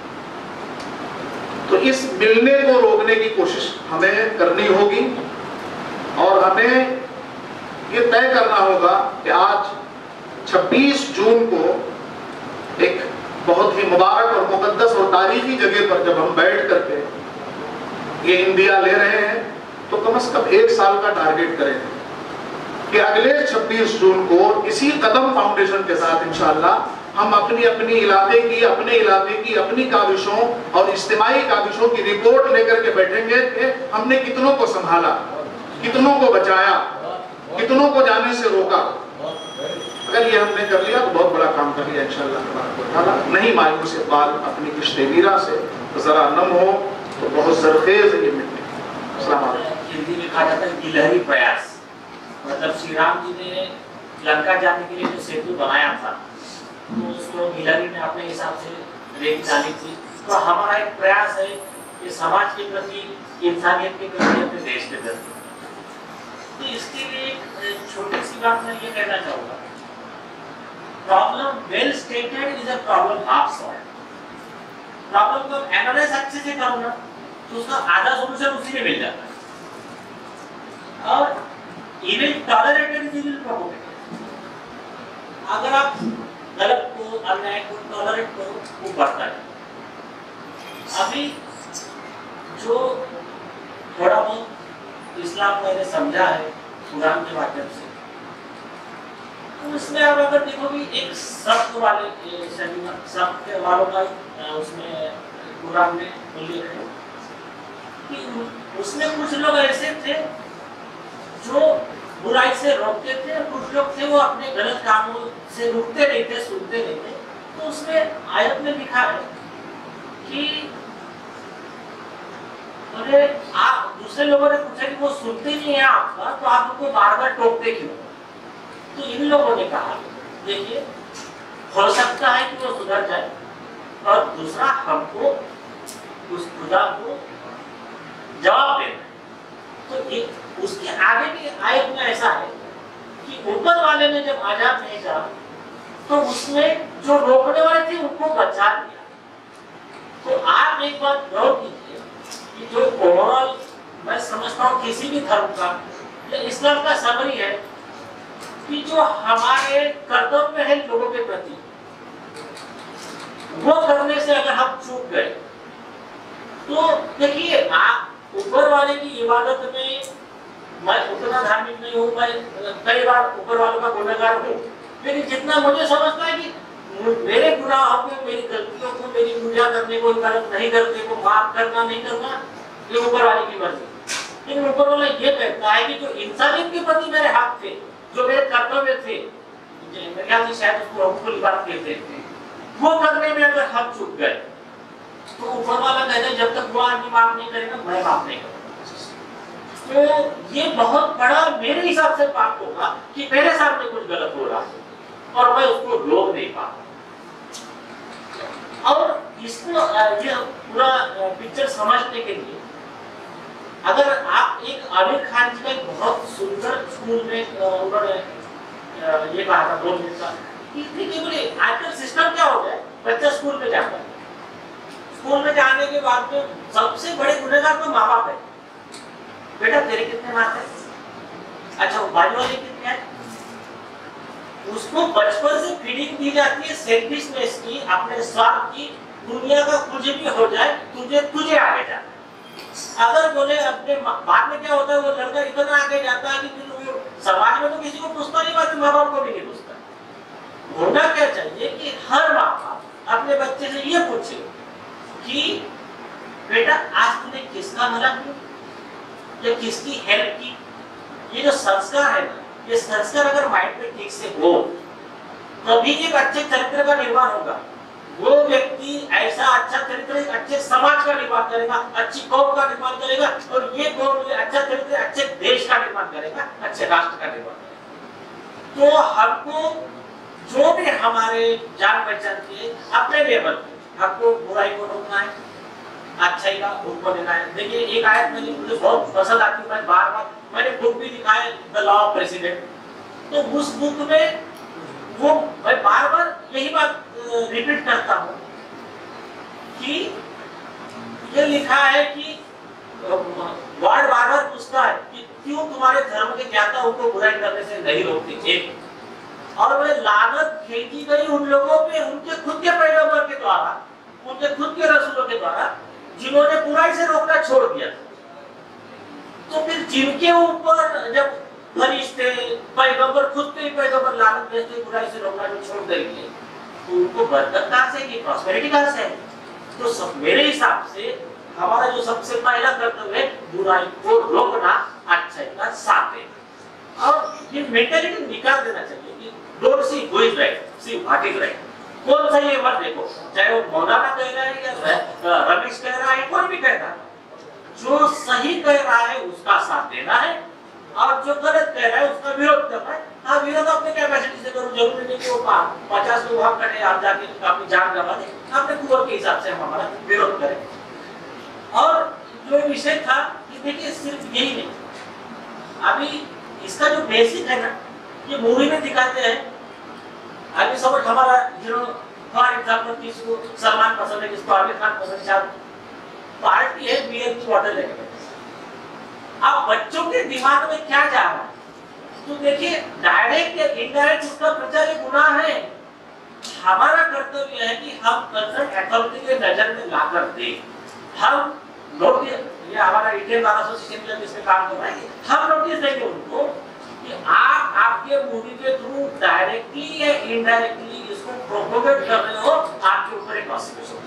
تو اس ملنے کو روکنے کی کوشش ہمیں کرنی ہوگی اور ہمیں یہ طے کرنا ہوگا کہ آج چھبیس جون کو ایک بہت ہی مبارک اور مقدس اور تاریخی جگہ پر جب ہم بیٹھ کر کے یہ اندیا لے رہے ہیں تو کم از کم ایک سال کا ٹارگیٹ کریں کہ اگلے چھبیس جون کو اسی قدم فاؤنڈیشن کے ساتھ انشاءاللہ ہم اپنی اپنی علاقے کی اپنے علاقے کی اپنی کاوشوں اور اجتماعی کاوشوں کی رپورٹ لے کر کے بیٹھیں گے کہ ہم نے کتنوں کو سنبھالا, کتنوں کو بچایا, کتنوں کو جانے سے روکا. اگر یہ ہم نے کر لیا تو بہت بڑا کام کر لیا انشاءاللہ. نہیں مایوس اقبال اپنی کشتے ویرا سے ذرا نم ہو تو بہت زرخیز ہے یہ مٹی. السلام علیکم. ہندی میں کہا جاتا ہے گلہری پریاس, مطلب شری رام جی نے لنکا جانے کے لیے جو سیتو بنایا تھا تو اس کو گلہری نے اپنے حساب سے ریت ڈالی تھی. تو ہمارا ایک پریاس ہے کہ سماج کے پرتی, انسانیت کے پرتی, اپنے دیش کے پرتی. تو اس کے لیے ایک چھوٹی سی بات میں یہ کہنا چاہوں گا, problem well stated is a problem half solved. Problem کو اینالائز اچھے سے کروں نا تو اس کا آدھا سولوشن اسی میں مل جاتا ہے. اور even tolerated is even propagated. اگر آپ غلط کو, انیائے کو ٹالریٹ کرو وہ بڑھتا ہے. ابھی جو تھوڑا بہت اسلام میں نے سمجھا ہے قرآن کے مادھیم سے, تو اس میں آپ اگر دیکھو بھی ایک سخت والے سخت والوں کا اس میں قرآن میں الیکھ ہے کہ اس میں کچھ لوگ ایسے تھے جو برائی سے روکتے تھے, کچھ لوگ تھے وہ اپنے غلط کاموں سے رکتے نہیں تھے, سنتے نہیں تھے. تو اس میں آیت میں لکھا ہے کہ آپ دوسرے لوگوں نے پوچھا کہ وہ سنتے نہیں ہیں آپ کا تو آپ ان کو بار بار ٹوکتے کیوں؟ تو ان لوگوں نے کہا دیکھیے ہو سکتا ہے کہ وہ سدھر جائے, اور دوسرا ہم کو اس خدا کو جواب دینا. تو اس کے آگے کی آیت میں ایسا ہے کہ اوپر والے نے جب عذاب بھیجا تو اس میں جو روکنے والے تھے ان کو بچا دیا. تو آپ ایک بات غور کیجیے کہ جو اوورال میں سمجھتا ہوں کسی بھی دھرم کا یا اسلام کا سمری ہے کہ جو ہمارے کرتویہ ہے لوگوں کے پرتی وہ کرنے سے اگر ہم چوک گئے تو دیکھیے آپ اوپر والے کی عبادت میں میں اتنا دھارمک نہیں ہوں, میں کئی بار اوپر والوں کا گنہگار ہوں, لیکن جتنا مجھے سمجھتا ہے کہ میرے گناہوں کو, میری غلطیوں کو, میری پوجا کرنے کو, غلط نہیں کرنے کو معاف کرنا نہیں کرنا یہ اوپر والے کی مرضی. لیکن اوپر والا یہ کہتا ہے کہ جو انسانیت کے پرتی میرے حق تھے, جو میرے کرتویہ تھے, میرے خیال سے شاید اس کو حقوق العباد کہتے تھے, وہ کرنے میں اگر ہم چک گئے تو اوپر والا کہتا ہے جب تک وہ آدمی معاف نہیں کرے گا میں معاف نہیں کروں. تو یہ بہت بڑا میرے حساب سے بات ہوگا کہ میرے سامنے کچھ غلط ہو رہا ہے اور میں اس کو روک نہیں پا. اور اس کو یہ پورا پکچر سمجھنے کے لیے اگر آپ ایک عامر خان جی کا ایک بہت سندر اسکول میں انہوں نے یہ کہا تھا دو منٹ کا کہ دیکھیے بولے آج کل سسٹم کیا ہو گیا ہے, بچہ اسکول میں جاتا ہے, اسکول میں جانے کے بعد میں سب سے بڑے گنہگار تو ماں باپ ہے. بیٹا تیرے کتنے مارکس ہیں, اچھا بھائی والے کتنے ہیں. اس کو بچپن سے فیڈنگ دی جاتی ہے سیلفشنس کی, اپنے سوارتھ کی, دنیا کا کچھ بھی ہو جائے تجھے تجھے آگے جانا. اگر بولے اپنے بعد میں کیا ہوتا ہے وہ لڑکا اتنا آگے جاتا ہے کہ سماج میں تو کسی کو پوچھتا نہیں, باقی ماں باپ کو بھی نہیں پوچھتا. ہونا کیا چاہیے کہ ہر ماں باپ اپنے بچے سے یہ پوچھے کہ بیٹا آج تم نے کس کا بھلا کیا یا کس کی ہیلپ کی. یہ جو سنسکار ہے نا, یہ سنسکار اگر مائنڈ پہ ٹھیک سے ہو تبھی ایک اچھے چرتر کا نرمان ہوگا. وہ ویکتی ایسا اچھا چرتر ایک اچھے سماج کا نرمان کرے گا, اچھی قوم کا نرمان کرے گا, اور یہ قوم اچھا چرتر اچھے دیش کا نرمان کرے گا, اچھے راشٹر کا نرمان کرے گا. تو ہم کو جو بھی ہمارے جان پہچان کے اپنے لیول پہ ہم کو برائی کو روکنا ہے, अच्छाई का हुक्म देना है। देखिए एक आयत मुझे मुझे बहुत पसंद आती है, मैं बार बार मैंने बुक भी लिखा है द लॉ ऑफ प्रेसिडेंट, तो उस बुक में वो मैं बार बार यही बात रिपीट करता हूँ कि ये लिखा है कि वर्ड बार बार पूछता है कि क्यों तुम्हारे धर्म के ज्ञाता उनको बुराई करने से नहीं रोकते। एक और वे लानत फेंकी गई उन लोगों पे उनके खुद के पैगंबर के द्वारा, उनके खुद के रसूलों के द्वारा जिन्होंने बुराई से रोकना छोड़ दिया। तो फिर जिनके ऊपर जब फरिश्ते पैगंबर खुद के पैगंबर लानत भेजते बुराई से रोकना जो छोड़ देंगे तो उनको बरकत कहाँ से आएगी, प्रॉस्पेरिटी कहाँ से आएगी। तो सब मेरे हिसाब से हमारा जो सबसे पहला कर्तव्य है बुराई को रोकना, अच्छाई का साथ देना और ये मेंटालिटी निकाल देना चाहिए कि don't see who is right, see what is right. कौन सही है मत देखो, चाहे वो मौलाना कह रहा है या रमेश कह रहा है, कोई भी कह रहा है, जो सही कह रहा है उसका साथ देना है और जो गलत कह रहा है उसका विरोध करना है। हाँ, विरोध अपने कैपेसिटी से करो, जरूरी नहीं कि वो पचास लोग वहां खड़े आप जाके अपनी जान गंवा दें, अपने कुवत के हिसाब से हम हमारा विरोध करें। और जो विषय था कि देखिए सिर्फ यही नहीं, अभी इसका जो बेसिक है ना, ये मूवी में दिखाते हैं। अभी समझ हमारा जो फॉर एग्जाम्पल किसी को सलमान पसंद है, किसको आमिर खान पसंद है, पार्टी है बियर की बॉटल लेकर, अब बच्चों के दिमाग में क्या जा रहा है तो देखिए डायरेक्ट या इनडायरेक्ट उसका प्रचार एक गुनाह है। हमारा कर्तव्य है कि हम कंसर्न अथॉरिटी के नजर में लाकर दें। हम नोटिस, ये हमारा इंडियन बार एसोसिएशन जब इसमें काम कर रहा है, हम नोटिस देंगे उनको कि आप आपके मूवी के थ्रू डायरेक्टली या इनडायरेक्टली इसको प्रोपोगेट कर रहे हो, आपके ऊपर एक प्रोसिक्यूशन।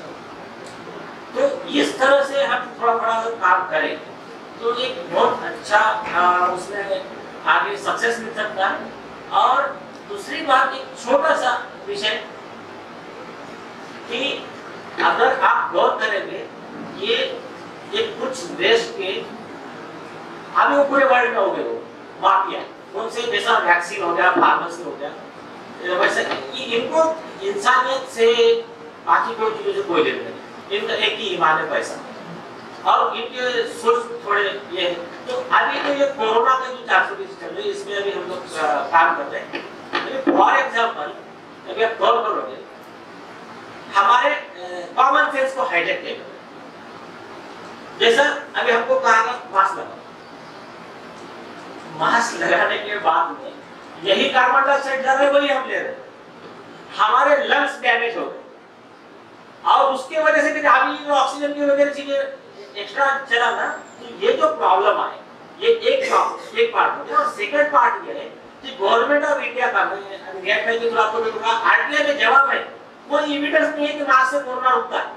तो इस तरह से हम थोड़ा थोड़ा काम करें तो एक बहुत अच्छा आ, उसमें आगे सक्सेस मिल सकता है। और दूसरी बात एक छोटा सा विषय कि अगर आप गौर करेंगे ये ये कुछ देश के अभी वो पूरे वर्ल्ड में हो गए वो माफिया, उनसे जैसा वैक्सीन हो गया, फार्मेसी हो गया, वैसे इनको इंसानियत से बाकी कोई चीजों से कोई लेना नहीं, इनका एक ही ईमान है पैसा और इनके सोच थोड़े ये है। तो अभी तो ये कोरोना का जो चार सौ बीस चल रही है इसमें अभी हम लोग काम कर रहे हैं। फॉर एग्जाम्पल अभी आप गौर करोगे हमारे कॉमन सेंस को हाईलाइट किया, जैसा अभी हमको कहा गया मास्क लगाओ, मास्क लगाने के बाद में यही कार्बन डाइऑक्साइड जा रहा है वही हम ले रहे हैं, हमारे लंग्स डैमेज हो गए और उसके वजह से अभी ऑक्सीजन की वगैरह चीजें एक्स्ट्रा चला ना, तो ये जो प्रॉब्लम आए ये एक प्रॉब्लम एक पार्ट हो गया। और सेकंड पार्ट ये है कि गवर्नमेंट ऑफ इंडिया का मैं गेट में जो आपको देखूंगा आरटीआई में जवाब है कोई एविडेंस नहीं है कि मास्क से कोरोना रुकता है।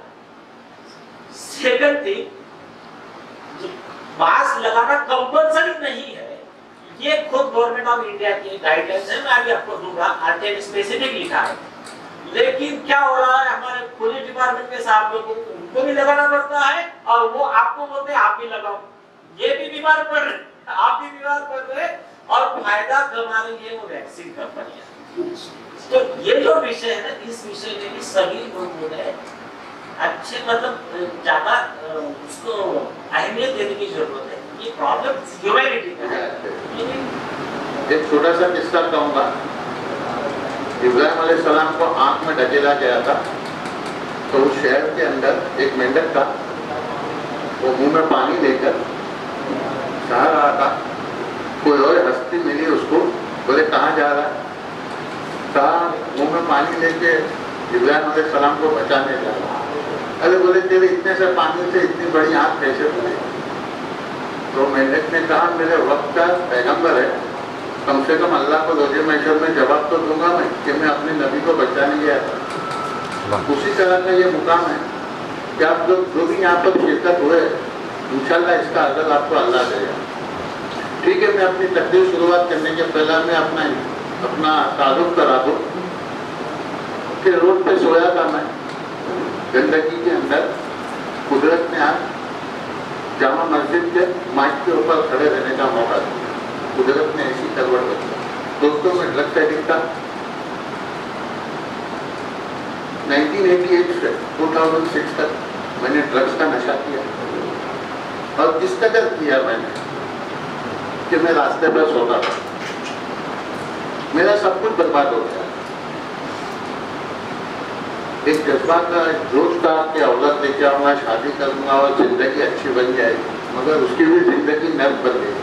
सेकंड थिंग मास्क लगाना कंपल्सरी नहीं है, ये खुद गवर्नमेंट ऑफ इंडिया की गाइडलाइंस है, मैं अभी आपको दूंगा, आरटीआई में स्पेसिफिक लिखा है। लेकिन क्या हो रहा है हमारे पुलिस डिपार्टमेंट के साथ लोगों को उनको भी लगाना पड़ता है और वो आपको बोलते हैं आप भी लगाओ, ये भी बीमार पड़ रहे, आप भी बीमार पड़ रहे और फायदा कमा रही है वो वैक्सीन कंपनियां। तो ये जो विषय है ना, इस विषय में भी सभी लोगों ने अच्छे मतलब ज्यादा उसको अहमियत देने की जरूरत है। ये प्रॉब्लम ह्यूमैनिटी का है। एक छोटा सा किस्सा कहूँगा। इब्राहिम अलैहिस्सलाम को आंख में ढकेला गया था तो उस शहर के अंदर एक मेंढक था, वो मुंह में पानी लेकर चाह रहा था। कोई और हस्ती मिली उसको, बोले कहाँ जा रहा है, कहा मुंह में पानी लेके इब्राहिम अलैहिस्सलाम को बचाने जा रहा। अरे बोले तेरे इतने से पानी से इतनी बड़ी आंख कैसे खुली? तो मेंढक ने कहा मेरे वक्त का पैगंबर है, कम से कम अल्लाह को रोजे महशर में जवाब तो दूंगा मैं कि मैं अपने नबी को बचाने गया था। उसी तरह का ये मुकाम है कि आप लोग जो भी यहाँ पर शिरकत हुए इंशाल्लाह इसका अदल आपको अल्लाह देगा। ठीक है, मैं अपनी तकरीर शुरुआत करने के पहले मैं अपना अपना तारुफ करा दूँ कि रोड पे सोया था मैं गंदगी के अंदर, कुदरत ने आज जामा मस्जिद के माइक के ऊपर खड़े रहने का मौका दिया। कुदरत ने ऐसी करवट बची। दोस्तों में ड्रग्स एडिक्ट था, नाइनटीन एटी एट से टू थाउजेंड सिक्स तक मैंने ड्रग्स का नशा किया। اور کس قدر کیا میں نے کہ میں راستے پر سوتا تھا، میرا سب کچھ برباد ہو گیا۔ ایک جذبہ کا ایک جوش تھا کہ اولاد لے کے آؤں گا، شادی کروں گا اور زندگی اچھی بن جائے گی، مگر اس کی بھی زندگی نرک بن گئی۔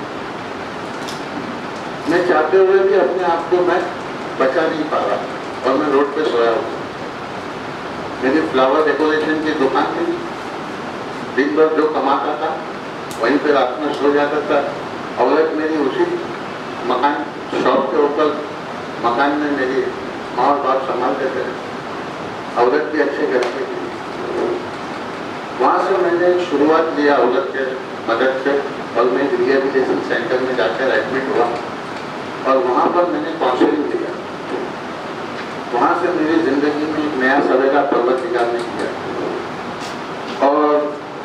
میں چاہتے ہوئے بھی اپنے آپ کو میں بچا نہیں پا رہا اور میں روڈ پہ سویا ہوں۔ میری فلاور ڈیکوریشن کی دکان تھی، دن بھر جو کماتا تھا وہیں پہ رات میں سو جاتا تھا۔ اولاد میری اسی مکان شاپ کے اوپر مکان میں میری ماں اور باپ سنبھالتے تھے، اولاد بھی اچھے گھر کی تھی۔ وہاں سے میں نے شروعات لیا اولاد کے مدد سے، اور میں ریہیبلیٹیشن سینٹر میں جا کر ایڈمٹ ہوا اور وہاں پر میں نے کاؤنسلنگ لیا۔ وہاں سے میری زندگی میں ایک نیا سویرا پروردگار نے کیا، اور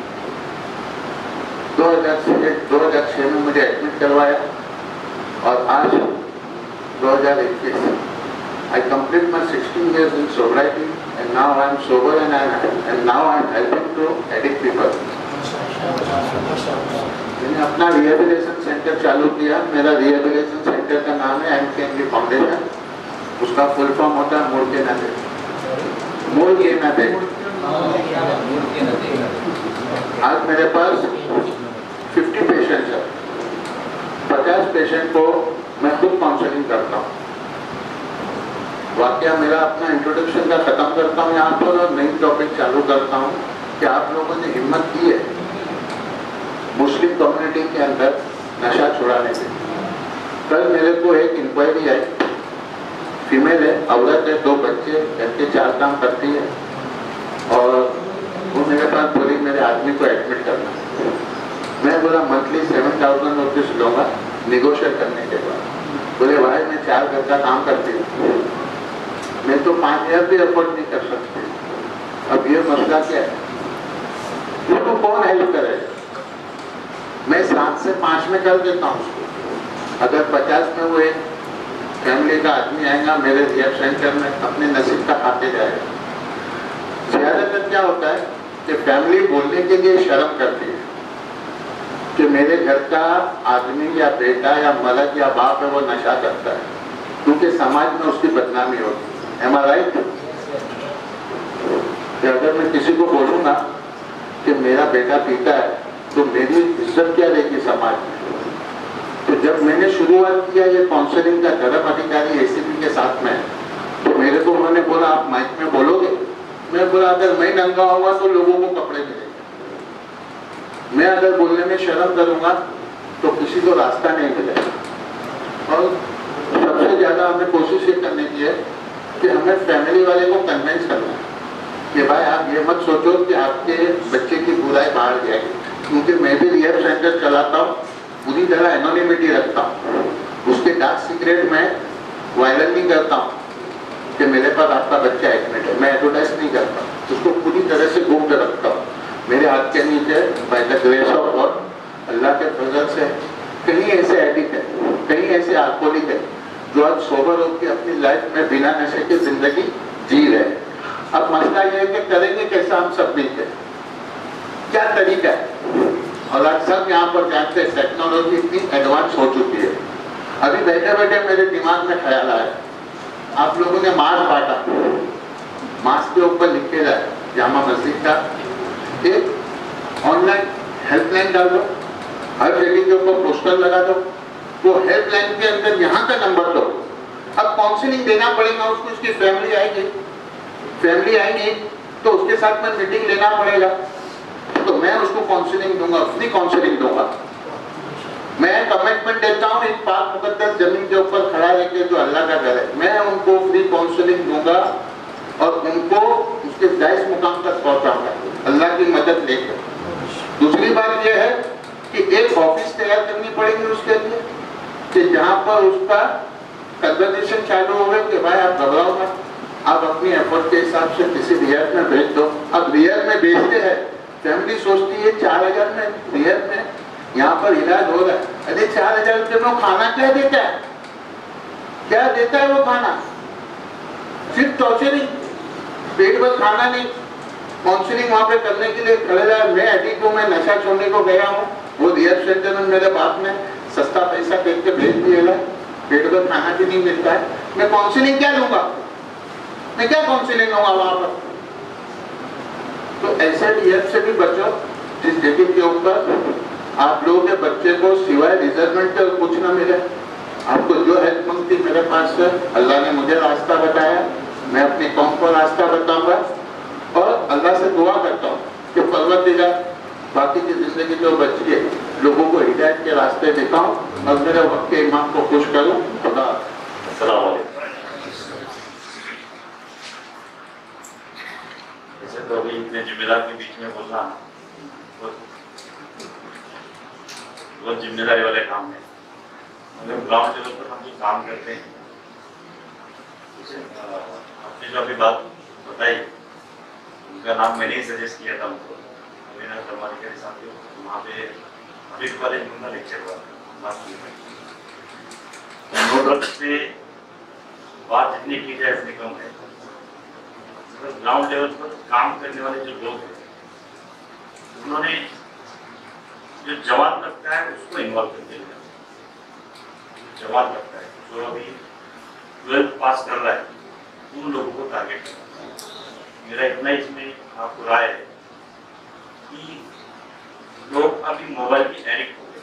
دو ہزار چھ دو ہزار چھ میں مجھے ایڈمٹ کروایا، اور آج دو ہزار اکیس I complete my sixteen years in sobriety, and now I am sober and I am and now I am helping to addict people. میں نے اپنا ریہیبلیٹیشن سینٹر چالو کیا۔ میرا ریہیبلیٹیشن سینٹر کا نام ہے ایم کے این ڈی فاؤنڈیشن۔ اس کا فل فارم ہوتا ہے موڑ کے نہ دے، موڑ کے نہ دے۔ آج میرے پاس ففٹی پیشنٹس ہیں، پچاس پیشنٹ کو میں خود کاؤنسلنگ کرتا ہوں۔ واقعہ میرا اپنا انٹروڈکشن کا ختم کرتا ہوں یہاں پر، اور نئی ٹاپک چالو کرتا ہوں کہ آپ لوگوں نے ہمت کی ہے مسلم کمیونٹی کے اندر نشہ چھڑانے کے۔ کل میرے کو ایک انکوائری آئی، فیمیل ہے، عورت ہے، دو بچے، گھر کے چار کام کرتی ہے، اور وہ میرے پاس بولی میرے آدمی کو ایڈمٹ کرنا۔ میں بولا منتھلی سیون تھاؤزینڈ روپیز لوں گا نیگوشیٹ کرنے کے بعد۔ بولے بھائی میں چار گھر کا کام کرتی ہوں، میں تو پانچ ہزار بھی افورڈ نہیں کر سکتی۔ اب یہ مسئلہ کیا ہے، اس کو کون ہیلپ کرے؟ میں سات سے پانچ میں کر دیتا ہوں اس کو۔ اگر پچاس میں وہ ایک فیملی کا آدمی آئے گا میرے ریہاب سینٹر میں، اپنے نصیب کا کھاتے جائے گا۔ زیادہ تر کیا ہوتا ہے کہ فیملی بولنے کے لیے شرم کرتی ہے کہ میرے گھر کا آدمی یا بیٹا یا مرد یا باپ ہے وہ نشہ کرتا ہے، کیونکہ سماج میں اس کی بدنامی ہوتی ہے۔ Am I right؟ کہ اگر میں کسی کو بولوں گا کہ میرا بیٹا پیتا ہے تو میری عزت کیا رہے گی سماج میں؟ تو جب میں نے شروعات کیا یہ کاؤنسلنگ کا، دھرم ادھیکاری اے سی پی کے ساتھ میں، تو میرے کو انہوں نے بولا آپ مائک میں بولو گے؟ میں بولا اگر میں ننگا ہوں گا تو لوگوں کو کپڑے ملیں گے، میں اگر بولنے میں شرم کروں گا تو کسی کو راستہ نہیں ملے گا۔ اور سب سے زیادہ ہمیں کوشش یہ کرنے کی ہے کہ ہمیں فیملی والے کو کنوینس کرنا ہے کہ بھائی آپ یہ مت سوچو کہ آپ کے بچے کی برائی باہر جائے گی، کیونکہ میں بھی ریہاب سینٹر چلاتا ہوں، پوری طرح اینونیمٹی رکھتا ہوں، اس کے ڈارک سیکریٹ میں وائرل نہیں کرتا ہوں کہ میرے پاس آپ کا بچہ ایڈمٹ ہے، میں ایڈورٹائز نہیں کرتا، اس کو پوری طرح سے گفٹ رکھتا ہوں۔ میرے ہاتھ کے نیچے by the grace of God, اللہ کے فضل سے کہیں ایسے ایڈکٹ ہے، کہیں ایسے الکوہولک ہے جو آج سوبر ہو کے اپنی لائف میں بنا نشے کی زندگی جی رہے۔ اب مسئلہ یہ ہے کہ کریں گے کیسا ہم سب مل کے، کیا طریقہ ہے؟ اور آج سب یہاں پر جانتے ہیں ٹیکنالوجی اتنی ایڈوانس ہو چکی ہے۔ ابھی بیٹھے بیٹھے میرے دماغ میں خیال آیا، آپ لوگوں نے ماسک بانٹا، ماسک کے اوپر لکھے جائے جامع مسجد کا ایک آن لائن ہیلپ لائن ڈال دو، ہر جگہ کے اوپر پوسٹر لگا دو، وہ ہیلپ لائن کے اندر یہاں کا نمبر دو۔ اب کاؤنسلنگ دینا پڑے گا اس کو، اس کی فیملی آئے گی، فیملی آئیں گی تو اس کے ساتھ میں میٹنگ لینا پڑے گا، تو میں اس کو کاؤنسلنگ دوں گا، فری کاؤنسلنگ دوں گا۔ میں کمٹمنٹ دیتا ہوں ایک پاک مقدس زمین کے اوپر کھڑا رہ کے جو اللہ کا گھر ہے، میں ان کو فری کاؤنسلنگ دوں گا اور ان کو اس کے جائز مقام تک پہنچاؤں گا اللہ کی مدد لے کر۔ دوسری بات یہ ہے کہ ایک آفس تیار کرنی پڑے گی اس کے لیے کہ جہاں پر اس کا کنورسیشن چالو ہوئے کہ بھائی آپ گھبراؤ نہ، آپ اپنی ایفرٹ کے حساب سے کسی ریاض میں بھیج دو۔ اب ریاض میں بھیجتے ہیں، فیملی سوچتی ہے چار ہزار میں ریاض میں یہاں پر علاج ہو رہا ہے، ارے چار ہزار روپے میں کھانا کیا دیتا ہے؟ کیا دیتا ہے وہ کھانا؟ صرف ٹارچرنگ، پیٹ بھر کھانا نہیں، काउंसलिंग वहाँ पे करने के लिए खड़े रहे। मैं एडिक्ट हूँ, मैं नशा छोड़ने को गया हूँ, वो रिहैब सेंटर में मेरे बाप ने सस्ता पैसा देख के भेज दिया है, पेट भर खाना भी नहीं मिलता है, मैं काउंसलिंग क्या लूँगा? मैं क्या काउंसलिंग लूँगा वहाँ पर? तो ऐसे रिहैब से भी बचो जिस जगह के ऊपर आप लोगों के बच्चे को सिवाय रिजर्वमेंट के कुछ ना मिले। आपको जो हेल्प मांगती मेरे पास से, अल्लाह ने मुझे रास्ता बताया, मैं अपनी कौम को रास्ता बताऊंगा और अल्लाह से दुआ करता हूँ कि परवरदिगार बाकी की जिंदगी जो बची है लोगों को हिदायत के रास्ते दिखाऊं और मेरे वक्त के इमाम को खुश करूं। खुदा अस्सलाम वालेकुम। वैसे तो अभी इतने जिम्मेदार के बीच में बोलना बहुत जिम्मेदारी वाले काम है। मतलब ग्राउंड लेवल पर हम जो काम करते हैं, आपने जो अभी बात बताई उनका नाम मैंने ही सजेस्ट किया था उनको, मेरा धर्माधिकारी साथियों, वहाँ पे अभी कॉलेज में उनका लेक्चर हुआ बात की। नो ड्रग्स पे बात जितनी की जाए उतनी कम है। मतलब ग्राउंड लेवल पर काम करने वाले जो लोग हैं उन्होंने जो जवान लगता है उसको इन्वॉल्व करते हैं। जवान लगता है जो अभी ट्वेल्थ पास कर रहा है उन लोगों को टारगेट करना है। मेरा इतना इसमें आपको राय है कि लोग अभी मोबाइल की एडिक्ट हो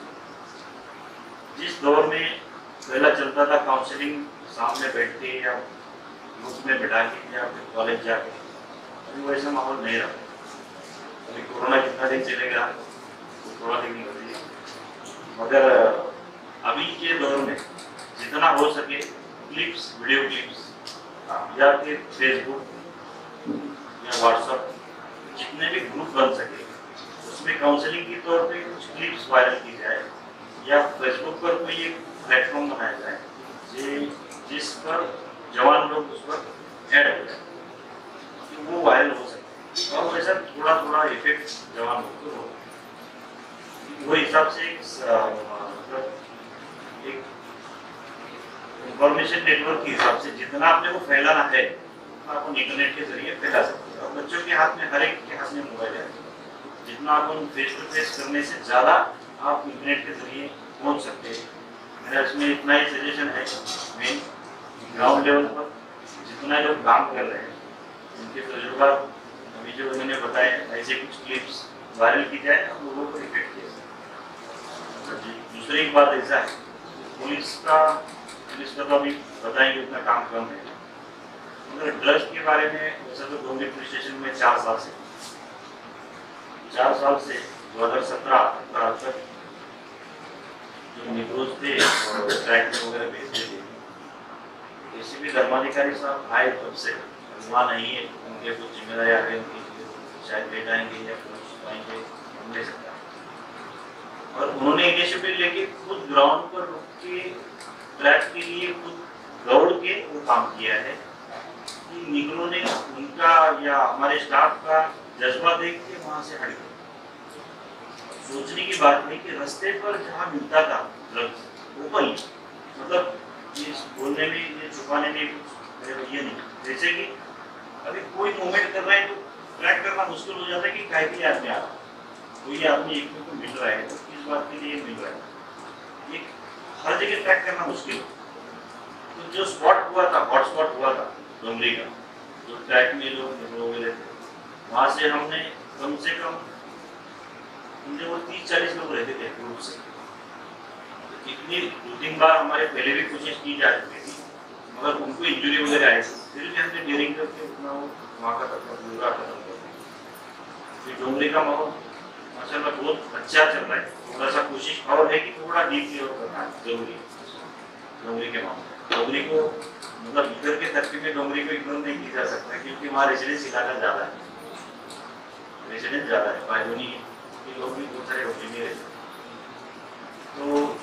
गए। जिस दौर में पहला चलता था काउंसलिंग सामने बैठ के या ग्रुप में बैठा के या फिर कॉलेज जाके, अभी वैसा माहौल नहीं रहा। अभी कोरोना कितना दिन चलेगा थोड़ा दिन नहीं होती है, मगर अभी के दौर में जितना हो सके क्लिप्स, वीडियो क्लिप्स या फिर फेसबुक या व्हाट्सएप जितने भी ग्रुप बन सके उसमें काउंसलिंग के तौर पे कुछ क्लिप्स वायरल की जाए या फेसबुक पर कोई एक प्लेटफॉर्म बनाया जाए जे जिस पर जवान लोग उस पर ऐड हो जाए कि वो वायरल हो सके और वैसा थोड़ा थोड़ा इफेक्ट जवान लोग को हो। वो हिसाब से एक मतलब एक इंफॉर्मेशन नेटवर्क के हिसाब से जितना आपने को फैलाना है आप इंटरनेट के जरिए फैला सकते हो। बच्चों के हाथ में, हर एक के हाथ में मोबाइल है, जितना आप उन फेस टू फेस करने से ज़्यादा आप इंटरनेट के जरिए पहुंच सकते हैं। मेरा इसमें इतना ही सजेशन है, मेन ग्राउंड लेवल पर जितना लोग काम कर रहे हैं उनके तजुर्बा अभी जो उन्होंने बताए ऐसे कुछ क्लिप्स वायरल की जाए और लोगों को इफेक्ट किया जाए। दूसरी एक बात ऐसा है, पुलिस का पुलिस का तो अभी बताएंगे उतना काम कम है, मगर ड्रग्स के बारे में वैसे तो डोंगरी पुलिस स्टेशन में चार साल से चार साल से दो हजार सत्रह अठारह तक जो निगोज थे और ट्रैक वगैरह भेजते थे, किसी भी धर्माधिकारी साहब आए तब से हुआ नहीं है, उनके कुछ जिम्मेदारी आ गई, उनकी शायद भेज आएंगे या कुछ आएंगे हम ले सकता है। और उन्होंने इनिशिएटिव लेके खुद ग्राउंड पर रुक के ट्रैक के लिए खुद दौड़ के वो काम किया है कि निगरों ने उनका या हमारे स्टाफ का जज्बा देख के वहाँ से हट गए। सोचने की बात है कि रास्ते पर जहाँ मिलता था ड्रग्स ओपन, मतलब ये बोलने में ये छुपाने में कुछ ये नहीं, जैसे कि अभी कोई मूवमेंट कर रहे हैं तो ट्रैक करना मुश्किल हो जाता है कि काहे के लिए आदमी आ रहा है, कोई आदमी एक को मिल रहा है तो किस बात के लिए मिल रहा है, ये हर जगह ट्रैक करना मुश्किल। तो जो स्पॉट हुआ था, हॉट स्पॉट हुआ था डोंगरी का, जो ट्रैक में लोग लोग मिले थे, वहाँ से हमने कम से कम उनके वो तीस चालीस लोग रहते थे ग्रुप से। इतनी दो तीन बार हमारे पहले भी कोशिश की जा चुकी थी, मगर उनको इंजरी वगैरह आई थी, फिर भी हमने डेयरिंग करके उतना वो वहाँ का तक पूरा खत्म कर दिया। डोंगरी का माहौल माशाल्लाह बहुत अच्छा चल रहा है, थोड़ा सा कोशिश और है कि थोड़ा डीपली और करना है जरूरी डोंगरी के मामले। डोंगरी को मतलब इधर के धरती में डोंगरी को इग्नोर नहीं किया जा सकता क्योंकि वहाँ रेजिडेंस इलाका ज़्यादा है, रेजिडेंस ज़्यादा है, बायलोनी के लोग भी बहुत सारे होते नहीं रहते। तो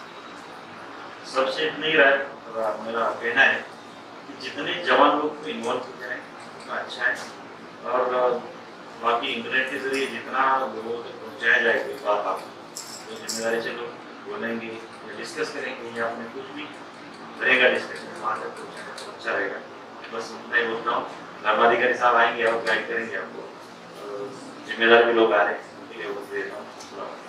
सबसे इतना ही राय मेरा कहना है कि जितने जवान लोग को इन्वॉल्व हो जाए उतना अच्छा है, और बाकी इंटरनेट के जरिए जितना लोगों तक पहुँचाया जाए कोई बात आप तो जिम्मेदारी से लोग बोलेंगे या डिस्कस करेंगे या आपने कुछ भी रहेगा डिस्कशन वहाँ तक पहुँचाना तो अच्छा रहेगा। बस इतना ही बोलता हूँ, धर्माधिकारी साहब आएंगे और गाइड करेंगे आपको जिम्मेदार भी लोग आ रहे हैं, उनके लिए वो दे रहा हूँ।